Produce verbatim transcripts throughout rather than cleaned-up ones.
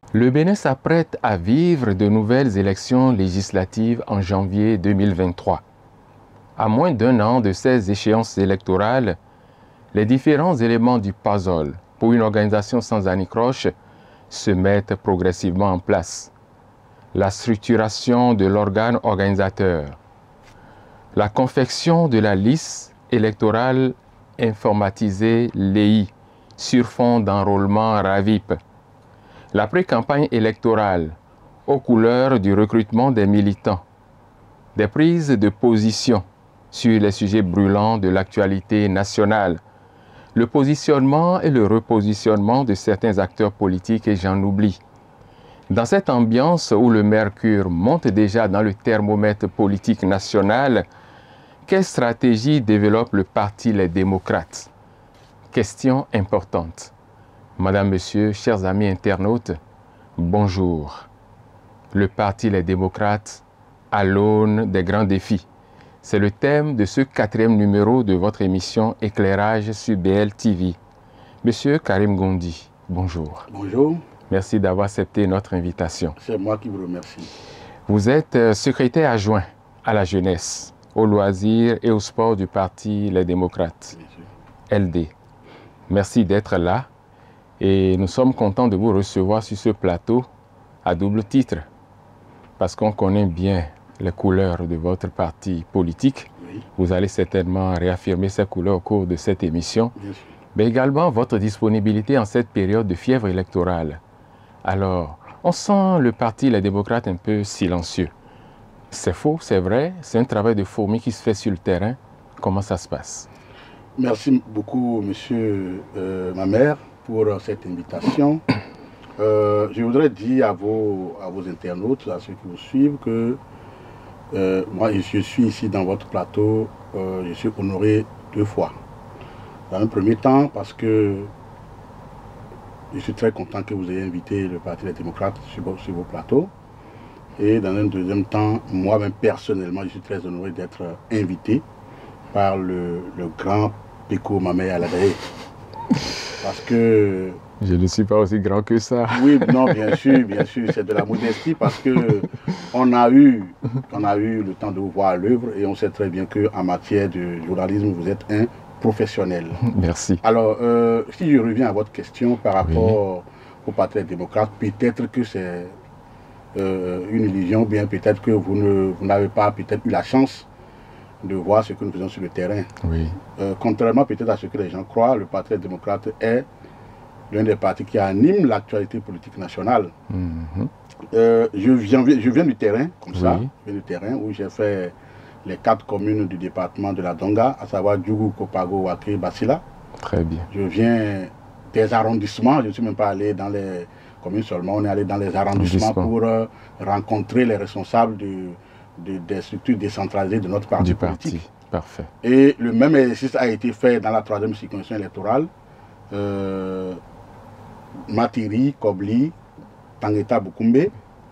Le Bénin s'apprête à vivre de nouvelles élections législatives en janvier deux mille vingt-trois. À moins d'un an de ces échéances électorales, les différents éléments du puzzle pour une organisation sans anicroche se mettent progressivement en place. La structuration de l'organe organisateur, la confection de la liste électorale informatisée L E I sur fond d'enrôlement RAVIP, la pré-campagne électorale aux couleurs du recrutement des militants, des prises de position sur les sujets brûlants de l'actualité nationale, le positionnement et le repositionnement de certains acteurs politiques, et j'en oublie. Dans cette ambiance où le mercure monte déjà dans le thermomètre politique national, quelle stratégie développe le Parti Les Démocrates? Question importante. Madame, Monsieur, chers amis internautes, bonjour. Le Parti Les Démocrates à l'aune des grands défis. C'est le thème de ce quatrième numéro de votre émission Éclairage sur B L T V. Monsieur Karim Gondi, bonjour. Bonjour. Merci d'avoir accepté notre invitation. C'est moi qui vous remercie. Vous êtes euh, secrétaire adjoint à la jeunesse, aux loisirs et au sport du Parti Les Démocrates, L D. Merci d'être là et nous sommes contents de vous recevoir sur ce plateau à double titre parce qu'on connaît bien les couleurs de votre parti politique. Oui. Vous allez certainement réaffirmer ces couleurs au cours de cette émission, Bien sûr. mais également votre disponibilité en cette période de fièvre électorale. Alors, on sent le Parti Les Démocrates un peu silencieux. C'est faux, c'est vrai, c'est un travail de fourmi qui se fait sur le terrain. Comment ça se passe? Merci beaucoup, monsieur euh, ma mère, pour euh, cette invitation. Euh, je voudrais dire à vos, à vos internautes, à ceux qui vous suivent, que euh, moi, je suis ici dans votre plateau, euh, je suis honoré deux fois. Dans un premier temps, parce que je suis très content que vous ayez invité le Parti des démocrates sur vos, sur vos plateaux. Et dans un deuxième temps, moi-même personnellement, je suis très honoré d'être invité par le, le grand Péco Mamé Aladaé. Parce que... Je ne suis pas aussi grand que ça. Oui, non, bien sûr, bien sûr, c'est de la modestie parce que on a eu, on a eu le temps de vous voir à l'œuvre et on sait très bien qu'en matière de journalisme, vous êtes un professionnel. Merci. Alors, euh, si je reviens à votre question par rapport oui. au Parti démocrate, peut-être que c'est euh, une illusion, bien peut-être que vous ne, vous n'avez pas peut-être eu la chance de voir ce que nous faisons sur le terrain. Oui. Euh, contrairement peut-être à ce que les gens croient, le Parti démocrate est l'un des partis qui anime l'actualité politique nationale. Mm-hmm. euh, je, viens, je viens du terrain, comme oui. ça, je viens du terrain où j'ai fait les quatre communes du département de la Donga, à savoir Djougou, Kopago, Waké, Basila. Très bien. Je viens des arrondissements, je ne suis même pas allé dans les communes seulement, on est allé dans les arrondissements pour euh, rencontrer les responsables de, de, des structures décentralisées de notre parti du politique. Parti. Parfait. Et le même exercice a été fait dans la troisième circonscription électorale. Euh, Matiri, Kobli, Tangeta, Bukumbe.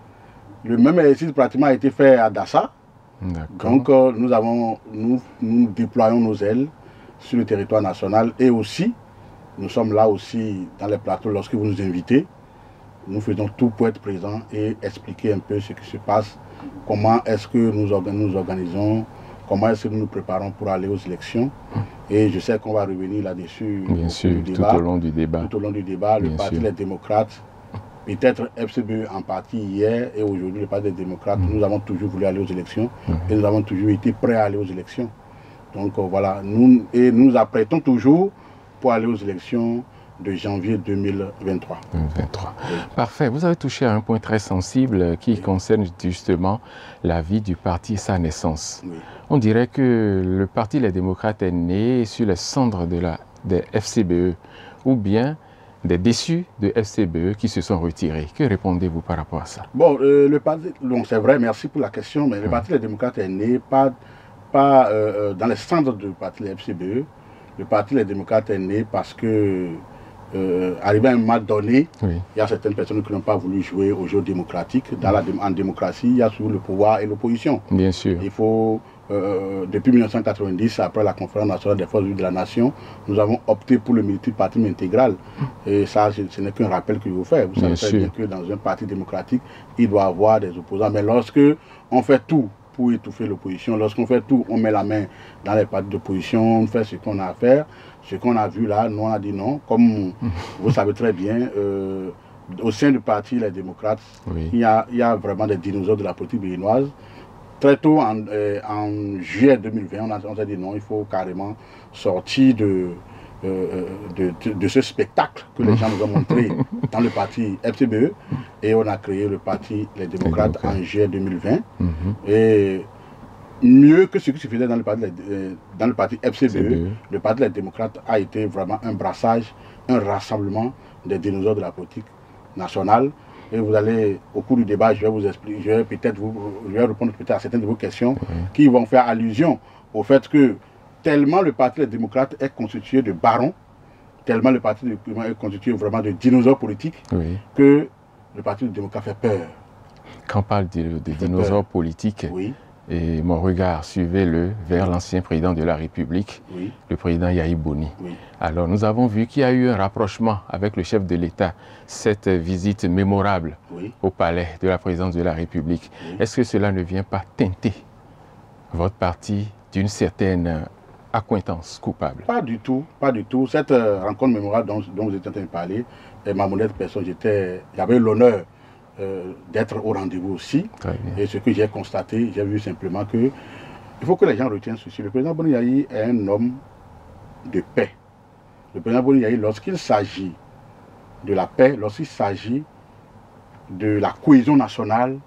Le même exercice pratiquement a été fait à Dassa. Donc euh, nous, avons, nous, nous déployons nos ailes sur le territoire national et aussi, nous sommes là aussi dans les plateaux lorsque vous nous invitez. Nous faisons tout pour être présents et expliquer un peu ce qui se passe, comment est-ce que nous, organ nous organisons, comment est-ce que nous nous préparons pour aller aux élections. Et je sais qu'on va revenir là-dessus. Bien sûr, tout au long du débat. Tout au long du débat, le Parti des démocrates, peut-être F C B E en partie hier et aujourd'hui, le Parti des démocrates, mmh. nous avons toujours voulu aller aux élections mmh. et nous avons toujours été prêts à aller aux élections. Donc euh, voilà, nous, et nous nous apprêtons toujours pour aller aux élections de janvier deux mille vingt-trois. deux mille vingt-trois. Oui. Parfait. Vous avez touché à un point très sensible qui oui. concerne justement la vie du parti et sa naissance. Oui. On dirait que le Parti Les Démocrates est né sur les cendres de la, des F C B E ou bien des déçus de F C B E qui se sont retirés. Que répondez-vous par rapport à ça? Bon, euh, le parti, c'est vrai, merci pour la question, mais oui. le Parti Les Démocrates est né pas, pas euh, dans les cendres du Parti F C B E. Le Parti Les Démocrates est né parce que Euh, arrivé à un moment donné, oui. il y a certaines personnes qui n'ont pas voulu jouer au jeu démocratique. Dans la, en démocratie, il y a toujours le pouvoir et l'opposition. Bien sûr. Il faut euh, depuis mille neuf cent quatre-vingt-dix, après la conférence nationale des forces vives de la nation, nous avons opté pour le multipartisme intégral. Et ça, ce, ce n'est qu'un rappel que je vous fais. Vous savez très bien que dans un parti démocratique, il doit y avoir des opposants. Mais lorsque on fait tout pour étouffer l'opposition, lorsqu'on fait tout, on met la main dans les partis d'opposition, on fait ce qu'on a à faire, ce qu'on a vu là, nous on a dit non. Comme vous savez très bien, euh, au sein du parti Les Démocrates, oui. il, y a, il y a vraiment des dinosaures de la politique béninoise. Très tôt, en, euh, en juillet deux mille vingt, on, a, on s'est dit non, il faut carrément sortir de, euh, de, de, de ce spectacle que les gens nous ont montré dans le parti F C B E. Et on a créé le parti Les Démocrates en juillet deux mille vingt. Mm-hmm. Et mieux que ce qui se faisait dans le parti, euh, dans le parti F C B E, C B E, le parti Les Démocrates a été vraiment un brassage, un rassemblement des dinosaures de la politique nationale. Et vous allez, au cours du débat, je vais vous expliquer, je vais peut-être vous, je vais répondre peut-être à certaines de vos questions oui. qui vont faire allusion au fait que tellement le parti des démocrates est constitué de barons, tellement le parti des démocrates est constitué vraiment de dinosaures politiques, oui. que le parti des démocrates fait peur. Quand on parle de, de dinosaures peur. politiques, oui. et mon regard suivait-le vers l'ancien président de la République, oui. le président Yahya Boni. Oui. Alors nous avons vu qu'il y a eu un rapprochement avec le chef de l'État, cette visite mémorable oui. au palais de la présidence de la République. Oui. Est-ce que cela ne vient pas teinter votre parti d'une certaine accointance coupable? Pas du tout, pas du tout. Cette euh, rencontre mémorable dont, dont vous êtes en train de parler, et ma modeste personne, j'avais l'honneur Euh, d'être au rendez-vous aussi. Et ce que j'ai constaté, j'ai vu simplement que il faut que les gens retiennent ceci. Le président Boni Yayi est un homme de paix. Le président Boni Yayi, lorsqu'il s'agit de la paix, lorsqu'il s'agit de la cohésion nationale,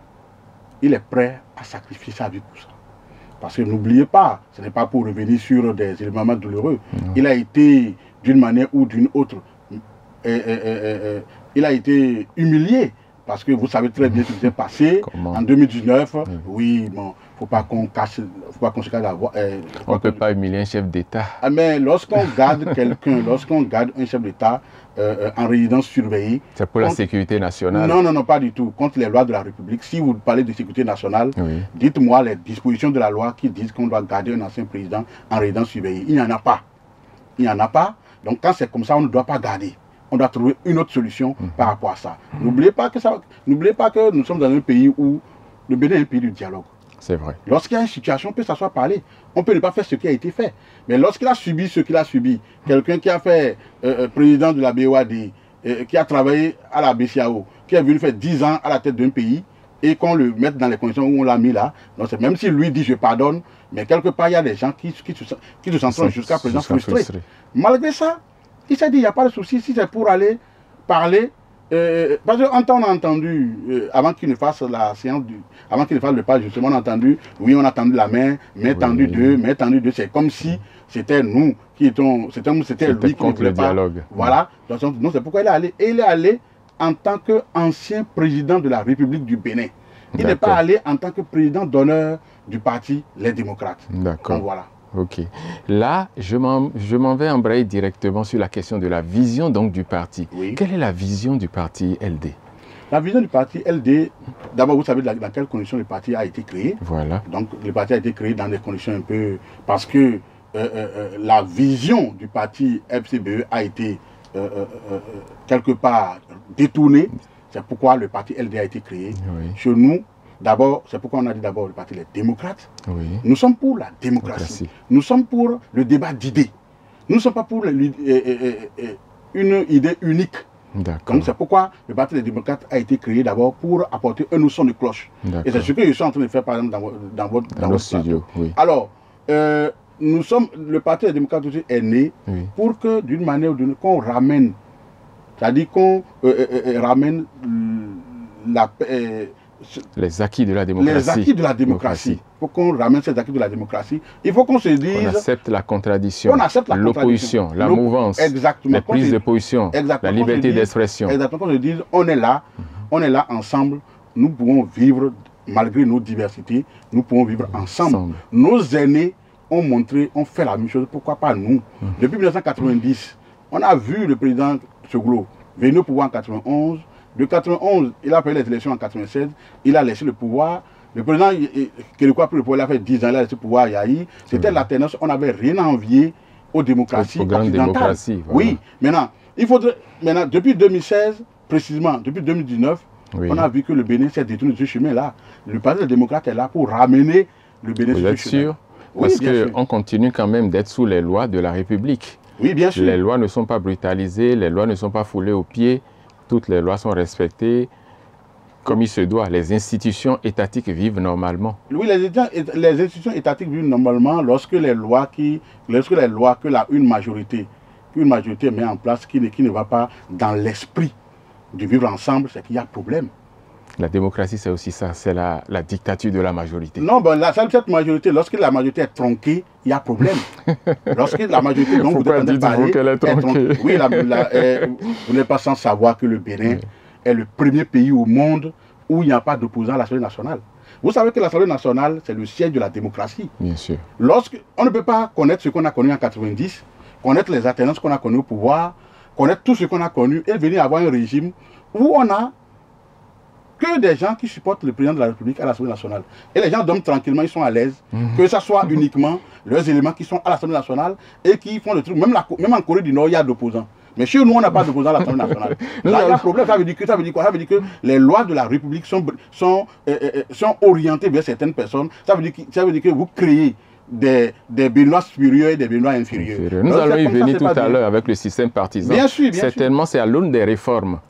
il est prêt à sacrifier sa vie pour ça. Parce que n'oubliez pas, ce n'est pas pour revenir sur des éléments douloureux. Non. Il a été, d'une manière ou d'une autre, euh, euh, euh, euh, il a été humilié. Parce que vous savez très bien ce qui s'est passé Comment? en deux mille dix-neuf. Oui, oui bon, il ne faut pas qu'on casse, faut pas qu'on se casse la voix. Euh, on ne peut pas humilier un chef d'État. Ah, mais lorsqu'on garde quelqu'un, lorsqu'on garde un chef d'État euh, en résidence surveillée... C'est pour contre... la sécurité nationale? Non, non, non, pas du tout. Contre les lois de la République. Si vous parlez de sécurité nationale, oui. dites-moi les dispositions de la loi qui disent qu'on doit garder un ancien président en résidence surveillée. Il n'y en a pas. Il n'y en a pas. Donc quand c'est comme ça, on ne doit pas garder. On doit trouver une autre solution mmh. par rapport à ça. Mmh. N'oubliez pas que ça, n'oubliez pas que nous sommes dans un pays où le Bénin est un pays du dialogue. C'est vrai. Lorsqu'il y a une situation, on peut s'asseoir parler. On peut ne pas faire ce qui a été fait. Mais lorsqu'il a subi ce qu'il a subi, quelqu'un qui a fait euh, président de la B O A D, euh, qui a travaillé à la B C A O, qui est venu faire dix ans à la tête d'un pays, et qu'on le mette dans les conditions où on l'a mis là, donc même si lui dit je pardonne, mais quelque part il y a des gens qui, qui, qui, qui se sentent jusqu'à présent frustrés. frustrés. Malgré ça, il s'est dit, il n'y a pas de souci, si c'est pour aller parler, euh, parce qu'en temps on a entendu, euh, avant qu'il ne fasse la séance, du, avant qu'il ne fasse le pas, justement on a entendu, oui on a tendu la main, main tendue oui. deux, main tendue deux, c'est comme si c'était nous qui étions, c'était lui qui contre le pas. dialogue. Voilà, donc c'est pourquoi il est allé, et il est allé en tant qu'ancien président de la République du Bénin. Il n'est pas allé en tant que président d'honneur du parti Les Démocrates. D'accord. Voilà. Ok. Là, je m'en vais embrayer directement sur la question de la vision donc du parti. Oui. Quelle est la vision du parti L D? La vision du parti L D, d'abord vous savez dans quelles conditions le parti a été créé. Voilà. Donc le parti a été créé dans des conditions un peu... Parce que euh, euh, la vision du parti F C B E a été euh, euh, euh, quelque part détournée. C'est pourquoi le parti L D a été créé. Oui. Chez nous, d'abord, c'est pourquoi on a dit d'abord le parti Les Démocrates. Oui. Nous sommes pour la démocratie. Démocratie. Nous sommes pour le débat d'idées. Nous ne sommes pas pour le, euh, euh, euh, une idée unique. Donc c'est pourquoi le parti des démocrates a été créé d'abord pour apporter un son de cloche. Et c'est ce que je suis en train de faire par exemple dans, dans votre, dans dans votre studio. Oui. Alors, euh, nous sommes, le parti des démocrates aussi est né oui. pour que d'une manière ou d'une autre, qu'on ramène, c'est-à-dire qu'on euh, euh, ramène la euh, les acquis de la démocratie. Les acquis de la démocratie. Il faut qu'on ramène ces acquis de la démocratie. Il faut qu'on se dise... On accepte la contradiction, l'opposition, la mouvance, exactement. les prises de position, la liberté d'expression. Exactement, qu'on se dise, on est là, mm-hmm. on est là ensemble, nous pouvons vivre, malgré nos diversités, nous pouvons vivre ensemble. ensemble. Nos aînés ont montré, ont fait la même chose, pourquoi pas nous? Mm-hmm. Depuis mille neuf cent quatre-vingt-dix, on a vu le président Soglo venir au pouvoir en quatre-vingt-onze. De quatre-vingt-onze, il a fait les élections en quatre-vingt-seize, il a laissé le pouvoir. Le président Kérékou a pris le pouvoir, il a fait dix ans, il a laissé le pouvoir à Yahi. C'était mmh. la tendance, on n'avait rien à envier aux démocraties occidentales. Démocratie, voilà. Oui, maintenant, il faudrait, maintenant, depuis deux mille seize, précisément, depuis deux mille dix-neuf, oui. on a vu que le Bénin s'est détourné de ce chemin-là. Le Parti démocrate est là pour ramener le Bénin Vous sur êtes ce chemin. sûr? Parce oui, qu'on continue quand même d'être sous les lois de la République. Oui, bien sûr. Les lois ne sont pas brutalisées, les lois ne sont pas foulées aux pieds, toutes les lois sont respectées comme il se doit. Les institutions étatiques vivent normalement. Oui, les, les institutions étatiques vivent normalement lorsque les lois, qui, lorsque les lois que la, une, majorité, une majorité met en place qui ne, qui ne va pas dans l'esprit de vivre ensemble, c'est qu'il y a problème. La démocratie, c'est aussi ça, c'est la, la dictature de la majorité. Non, ben, la, cette majorité, lorsque la majorité est tronquée, il y a problème. Lorsque la majorité dont vous entendez parler qu'elle est tronquée. Est tronquée. Oui, la, la, euh, vous n'êtes pas sans savoir que le Bénin oui. est le premier pays au monde où il n'y a pas d'opposant à l'Assemblée nationale. Vous savez que l'Assemblée nationale, c'est le siège de la démocratie. Bien sûr. Lorsque, on ne peut pas connaître ce qu'on a connu en quatre-vingt-dix, connaître les alternances qu'on a connues au pouvoir, connaître tout ce qu'on a connu et venir avoir un régime où on a que des gens qui supportent le président de la République à l'Assemblée nationale. Et les gens dorment tranquillement, ils sont à l'aise, mmh. que ce soit uniquement leurs éléments qui sont à l'Assemblée nationale et qui font le truc. Même, la, même en Corée du Nord, il y a d'opposants. Mais chez nous, on n'a pas d'opposants à l'Assemblée nationale. Là, il y a un problème. Ça veut dire que, ça veut dire quoi? Ça veut dire que les lois de la République sont, sont, euh, euh, sont orientées vers certaines personnes. Ça veut dire que, ça veut dire que vous créez des, des Béninois supérieurs et des Béninois inférieurs. inférieurs. Nous Donc, allons y venir tout à l'heure avec le système partisan. Bien sûr, bien Certainement, sûr. c'est à l'aune des réformes.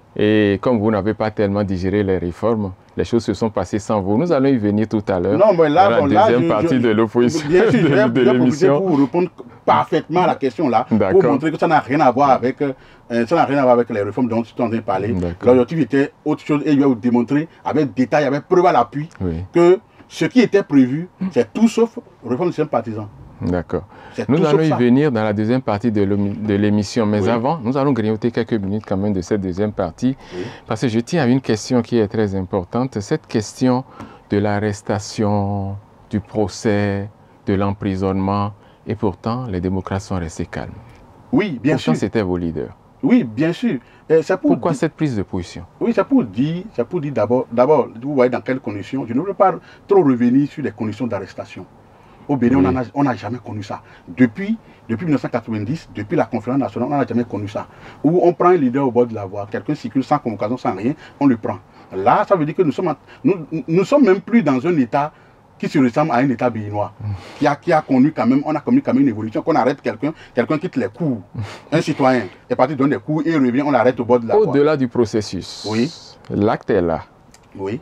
Et comme vous n'avez pas tellement digéré les réformes, les choses se sont passées sans vous. Nous allons y venir tout à l'heure. Non, mais là, la bon, deuxième là, partie je, de l'opposition bien sûr, de, je vais, de je vais l'émission. Pour vous répondre parfaitement à la question là, pour montrer que ça n'a rien à voir avec, euh, ça n'a rien à voir avec les réformes dont tu es en train de parler. L'objectif était autre chose et je vais vous démontrer avec détail, avec preuve à l'appui, oui. que ce qui était prévu, c'est tout sauf réforme du système partisan. D'accord. Nous allons y venir dans la deuxième partie de l'émission. Mais oui. avant, nous allons grignoter quelques minutes quand même de cette deuxième partie. Oui. Parce que je tiens à une question qui est très importante. Cette question de l'arrestation, du procès, de l'emprisonnement. Et pourtant, les démocrates sont restés calmes. Oui, bien pourtant, sûr. c'était vos leaders. Oui, bien sûr. Et pour Pourquoi dire... cette prise de position? Oui, c'est pour dire, c'est pour dire d'abord, d'abord, vous voyez dans quelles conditions. Je ne veux pas trop revenir sur les conditions d'arrestation. Au Bénin, oui. on n'a jamais connu ça. Depuis, depuis mille neuf cent quatre-vingt-dix, depuis la conférence nationale, on n'a jamais connu ça. Où on prend un leader au bord de la voie, quelqu'un circule sans convocation, sans rien, on le prend. Là, ça veut dire que nous sommes, nous, nous sommes même plus dans un état qui se ressemble à un état béninois, mm. qui, a, qui a connu quand même, on a connu quand même une évolution, qu'on arrête quelqu'un, quelqu'un quitte les coups, un citoyen est parti donner des coups et revient, on l'arrête au bord de la voie. Au-delà du processus, oui. l'acte est là. Oui.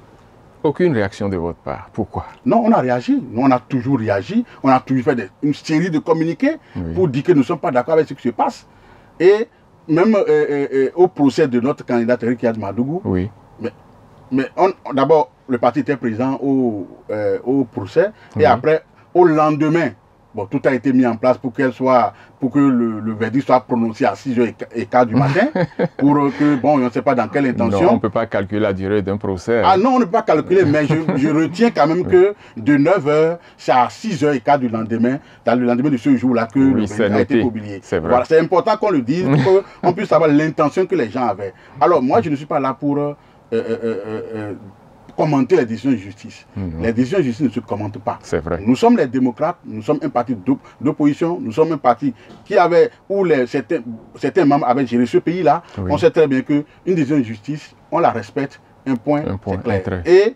Aucune réaction de votre part. Pourquoi? Non, on a réagi. Nous, on a toujours réagi. On a toujours fait des, une série de communiqués oui. pour dire que nous ne sommes pas d'accord avec ce qui se passe. Et même euh, euh, au procès de notre candidat Rikiat Madougou, oui. mais, mais d'abord, le parti était présent au, euh, au procès. Et oui. après, au lendemain, bon, tout a été mis en place pour qu'elle soit, pour que le, le verdict soit prononcé à six heures quinze du matin, pour que, bon, on ne sait pas dans quelle intention. Non, on ne peut pas calculer la durée d'un procès. Ah non, on ne peut pas calculer, mais je, je retiens quand même oui. que de neuf heures, c'est à six heures quinze du lendemain, dans le lendemain de ce jour-là, que oui, le verdict a été publié. C'est vrai. Voilà, c'est important qu'on le dise, pour qu'on puisse savoir l'intention que les gens avaient. Alors, moi, je ne suis pas là pour euh, euh, euh, euh, commenter les décisions de justice. Mmh. Les décisions de justice ne se commentent pas. C'est vrai. Nous sommes les démocrates, nous sommes un parti d'opposition, nous sommes un parti qui avait, où les, certains, certains membres avaient géré ce pays-là. Oui. On sait très bien qu'une décision de justice, on la respecte, un point, un point c'est clair. Et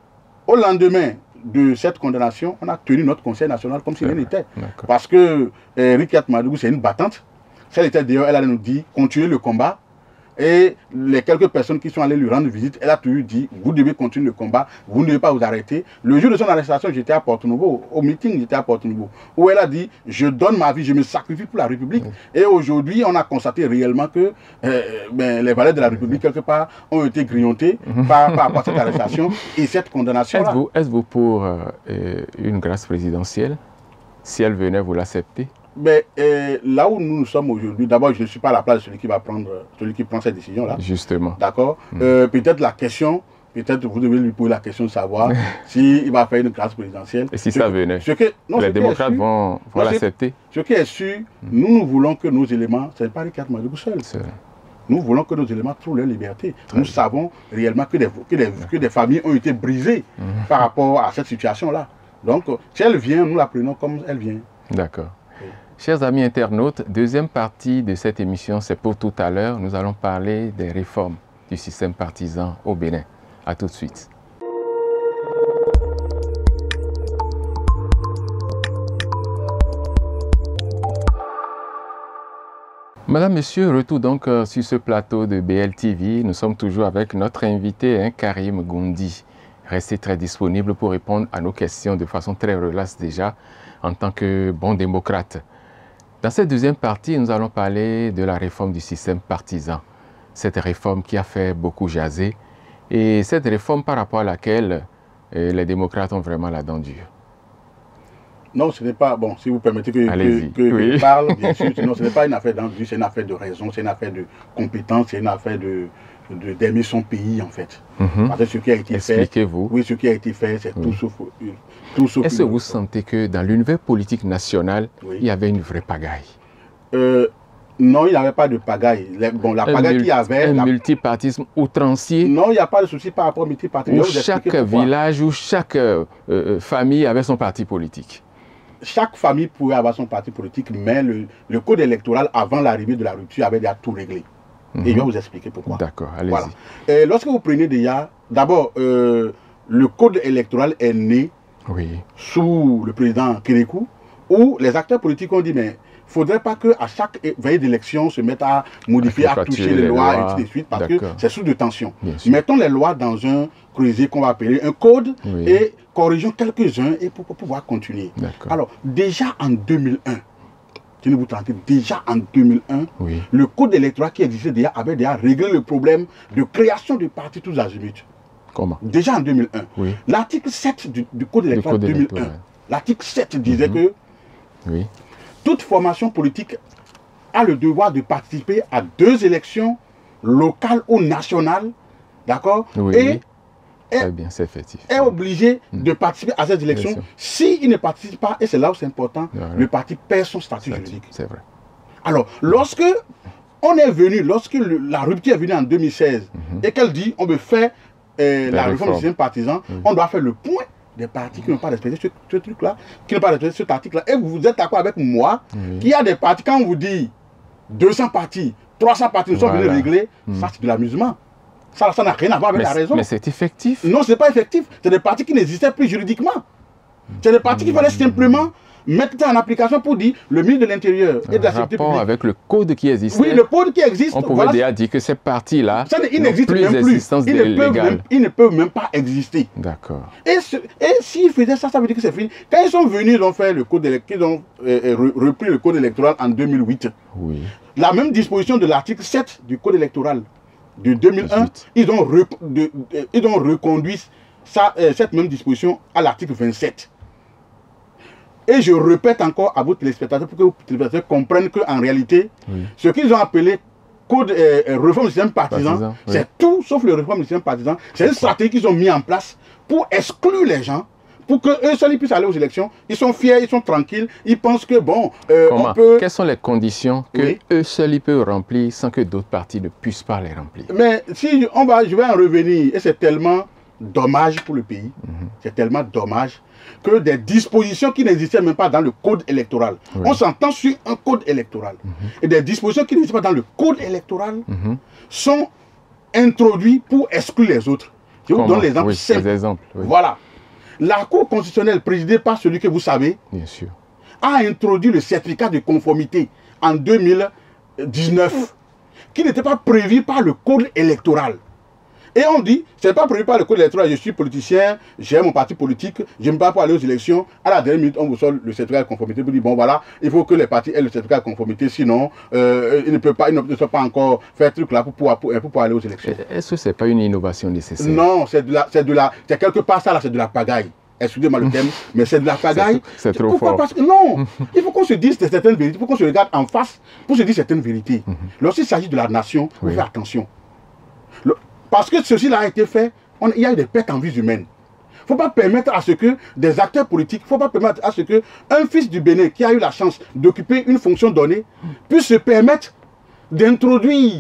au lendemain de cette condamnation, on a tenu notre conseil national comme si rien n'était. Parce que euh, Rikiat Madougou, c'est une battante. Celle était d'ailleurs, elle allait nous dire, continuez le combat. Et les quelques personnes qui sont allées lui rendre visite, elle a toujours dit, vous devez continuer le combat, vous ne devez pas vous arrêter. Le jour de son arrestation, j'étais à Porto-Nouveau, au meeting, j'étais à Porto-Nouveau, où elle a dit, je donne ma vie, je me sacrifie pour la République. Oui. Et aujourd'hui, on a constaté réellement que euh, ben, les valeurs de la République, quelque part, ont été grignotées par, par rapport à cette arrestation et cette condamnation-là. Est-ce vous, est-ce vous pour euh, une grâce présidentielle, si elle venait, vous l'acceptez? Mais euh, là où nous, nous sommes aujourd'hui, d'abord, je ne suis pas à la place de celui qui va prendre, celui qui prend cette décision-là. Justement. D'accord. Mmh. euh, Peut-être la question, peut-être vous devez lui poser la question de savoir s'il va faire une grâce présidentielle. Et si ce ça que, venait, ce que, non, les ce démocrates sûr, vont, vont l'accepter. Ce qui est sûr, mmh. nous, nous voulons que nos éléments, ce n'est pas Rikiat Madougou seul. Nous voulons que nos éléments trouvent leur liberté. Très nous bien. savons réellement que des, que des, que des familles ont été brisées mmh. par rapport à cette situation-là. Donc, si elle vient, nous la prenons comme elle vient. D'accord. Oui. Chers amis internautes, deuxième partie de cette émission, c'est pour tout à l'heure. Nous allons parler des réformes du système partisan au Bénin. À tout de suite. Madame, Monsieur, retour donc euh, sur ce plateau de B L T V. Nous sommes toujours avec notre invité, hein, Karim Goundi. Restez très disponible pour répondre à nos questions de façon très relaxe déjà, en tant que bon démocrate. Dans cette deuxième partie, nous allons parler de la réforme du système partisan. Cette réforme qui a fait beaucoup jaser, et cette réforme par rapport à laquelle euh, les démocrates ont vraiment la dent dure. Non, ce n'est pas, bon, si vous permettez que, que, que, oui. que je parle, bien sûr, sinon ce n'est pas une affaire d'envie, c'est une affaire de raison, c'est une affaire de compétence, c'est une affaire de d'aimer son pays, en fait. Mm-hmm. Parce que ce qui a été fait, expliquez-vous. Oui, ce qui a été fait, c'est oui. tout sauf... Tout sauf Est-ce que vous sentez que dans l'univers politique national, oui. il y avait une vraie pagaille? euh, Non, il n'y avait pas de pagaille. Bon, la pagaille qu'il y avait... Un la... multipartisme outrancier. Non, il n'y a pas de souci par rapport au multipartisme. Où chaque village, où chaque euh, euh, famille avait son parti politique. Chaque famille pouvait avoir son parti politique, mais le, le code électoral, avant l'arrivée de la rupture, avait déjà tout réglé. Mm-hmm. Et je vais vous expliquer pourquoi. D'accord, allez-y. Voilà. Et lorsque vous prenez déjà, d'abord, euh, le code électoral est né oui. sous le président Kérékou, où les acteurs politiques ont dit, mais il ne faudrait pas qu'à chaque veille d'élection, se mettent à modifier, à toucher les, les lois, lois, et ainsi de suite, parce que c'est sous de tension. Mettons les lois dans un creuset qu'on va appeler un code, oui. et corrigeons quelques-uns et pour, pour pouvoir continuer. Alors, déjà en deux mille un, tenez-vous tranquille, déjà en deux mille un, oui. le code électoral qui existait déjà avait déjà réglé le problème de création de partis tous azimuts. Comment? Déjà en deux mille un. Oui. L'article sept du, du code électoral deux mille un, l'article sept disait mm-hmm. que oui. toute formation politique a le devoir de participer à deux élections locales ou nationales, d'accord, oui, et Est, bien, c'est effectif. est obligé mmh. de participer à cette élection. S'il ne participe pas, et c'est là où c'est important, ouais. le parti perd son statut juridique. C'est vrai. Alors, lorsque on est venu, lorsque le, la rupture est venue en deux mille seize, mmh. et qu'elle dit on veut faire euh, la réforme du système partisan, mmh. on doit faire le point des partis qui n'ont pas respecté ce, ce truc-là, qui n'ont pas respecté cet article-là. Et vous êtes d'accord avec moi mmh. qu'il y a des partis, quand on vous dit deux cents partis, trois cents partis nous sont venus régler, mmh. ça c'est de l'amusement. Ça n'a rien à voir avec mais la raison. Mais c'est effectif. Non, ce n'est pas effectif. C'est des partis qui n'existaient plus juridiquement. C'est des partis mmh. qui fallait simplement mettre ça en application pour dire le ministre de l'Intérieur et de la Sécurité publique. Avec le code qui existe. Oui, le code qui existe. On pouvait voilà. déjà dire que ces partis-là n'ont plus d'existence légale. Ils ne peuvent même pas exister. D'accord. Et, et s'ils faisaient ça, ça veut dire que c'est fini. Quand ils sont venus, ils ont fait le code électoral, ils ont euh, repris le code électoral en deux mille huit. Oui. La même disposition de l'article sept du code électoral de deux mille un, ils ont, re, de, de, ils ont reconduit ça, euh, cette même disposition à l'article vingt-sept. Et je répète encore à vos téléspectateurs pour que vos téléspectateurs comprennent qu'en réalité, oui. ce qu'ils ont appelé code euh, réforme du système partisan, partisan oui. c'est tout sauf le réforme du système partisan. C'est une stratégie qu'ils ont mis en place pour exclure les gens, pour qu'eux seuls puissent aller aux élections. Ils sont fiers, ils sont tranquilles, ils pensent que bon, euh, on peut... Quelles sont les conditions que oui. eux seuls ils peuvent remplir sans que d'autres partis ne puissent pas les remplir? Mais si on va, je vais en revenir, et c'est tellement dommage pour le pays, mm-hmm. c'est tellement dommage que des dispositions qui n'existaient même pas dans le code électoral. Oui. On s'entend sur un code électoral. Mm-hmm. Et des dispositions qui n'existent pas dans le code électoral mm-hmm. sont introduites pour exclure les autres. Je vous donne l'exemple oui, simple. Exemples, oui. Voilà. La Cour constitutionnelle, présidée par celui que vous savez, bien sûr, a introduit le certificat de conformité en deux mille dix-neuf, qui n'était pas prévu par le code électoral. Et on dit, ce n'est pas prévu par le code électoral, je suis politicien, j'ai mon parti politique, je ne peux pas aller aux élections. À la dernière minute, on vous sort le certificat de conformité pour dire, bon voilà, il faut que les partis aient le certificat de conformité, sinon euh, ils ne peuvent pas, ils ne peuvent pas encore faire ce truc-là pour pouvoir, pour, pour pouvoir aller aux élections. Est-ce que ce n'est pas une innovation nécessaire? Non, c'est de la, c'est de la, c'est quelque part ça là, c'est de la pagaille. Excusez-moi le thème, mais c'est de la pagaille. C'est trop Pourquoi? fort. Parce que non, il faut qu'on se dise certaines vérités, il faut qu'on se regarde en face pour se dire certaines vérités. Mm-hmm. Lorsqu'il s'agit de la nation, il faut oui. faire attention. Le, Parce que ceci a été fait, on, il y a eu des pertes en vies humaines. Il ne faut pas permettre à ce que des acteurs politiques, il ne faut pas permettre à ce que un fils du Bénin qui a eu la chance d'occuper une fonction donnée puisse se permettre d'introduire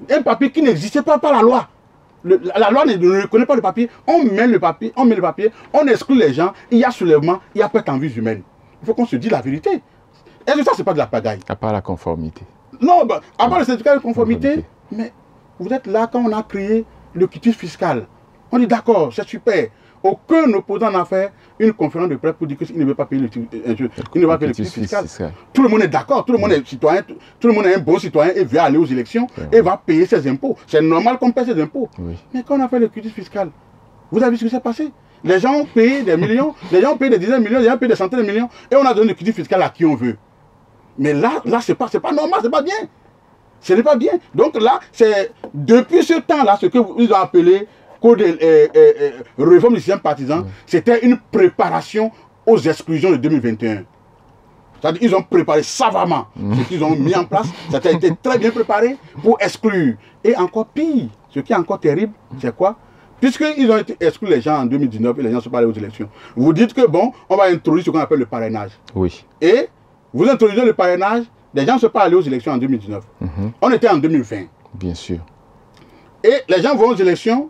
Un papier qui n'existait pas par la loi. Le, la loi ne, ne reconnaît pas le papier. On met le papier, on met le papier, on exclut les gens. Il y a soulèvement, il y a perte en vie humaine. Il faut qu'on se dise la vérité. Est-ce que ça, c'est pas de la pagaille? À part la conformité. Non, bah, à part le certificat de conformité, conformité, mais vous êtes là quand on a créé le quitus fiscal. On dit d'accord, c'est super. Aucun opposant n'a fait une conférence de presse pour dire qu'il ne veut pas payer le, euh, il ne va payer le quitus fiscal. fiscal. Tout le monde est d'accord, tout le monde est citoyen, tout, tout le monde est un bon citoyen et veut aller aux élections oui. et va payer ses impôts. C'est normal qu'on paie ses impôts. Oui. Mais quand on a fait le quitus fiscal, vous avez vu ce qui s'est passé? Les gens ont payé des millions, les gens ont payé des dizaines de millions, les gens ont payé des centaines de millions et on a donné le quitus fiscal à qui on veut. Mais là, là c'est pas, c'est pas normal, c'est pas bien. Ce n'est pas bien. Donc là, c'est depuis ce temps-là, ce qu'ils ont appelé code de, euh, euh, euh, réforme du système partisan, mmh. c'était une préparation aux exclusions de deux mille vingt et un. C'est-à-dire qu'ils ont préparé savamment mmh. ce qu'ils ont mis en place. Ça a été très bien préparé pour exclure. Et encore pire, ce qui est encore terrible, c'est quoi? Puisqu'ils ont été exclus les gens en deux mille dix-neuf et les gens sont pas allés aux élections. Vous dites que bon, on va introduire ce qu'on appelle le parrainage. Oui. Et vous introduisez le parrainage, les gens ne sont pas allés aux élections en deux mille dix-neuf. Mmh. On était en deux mille vingt. Bien sûr. Et les gens vont aux élections.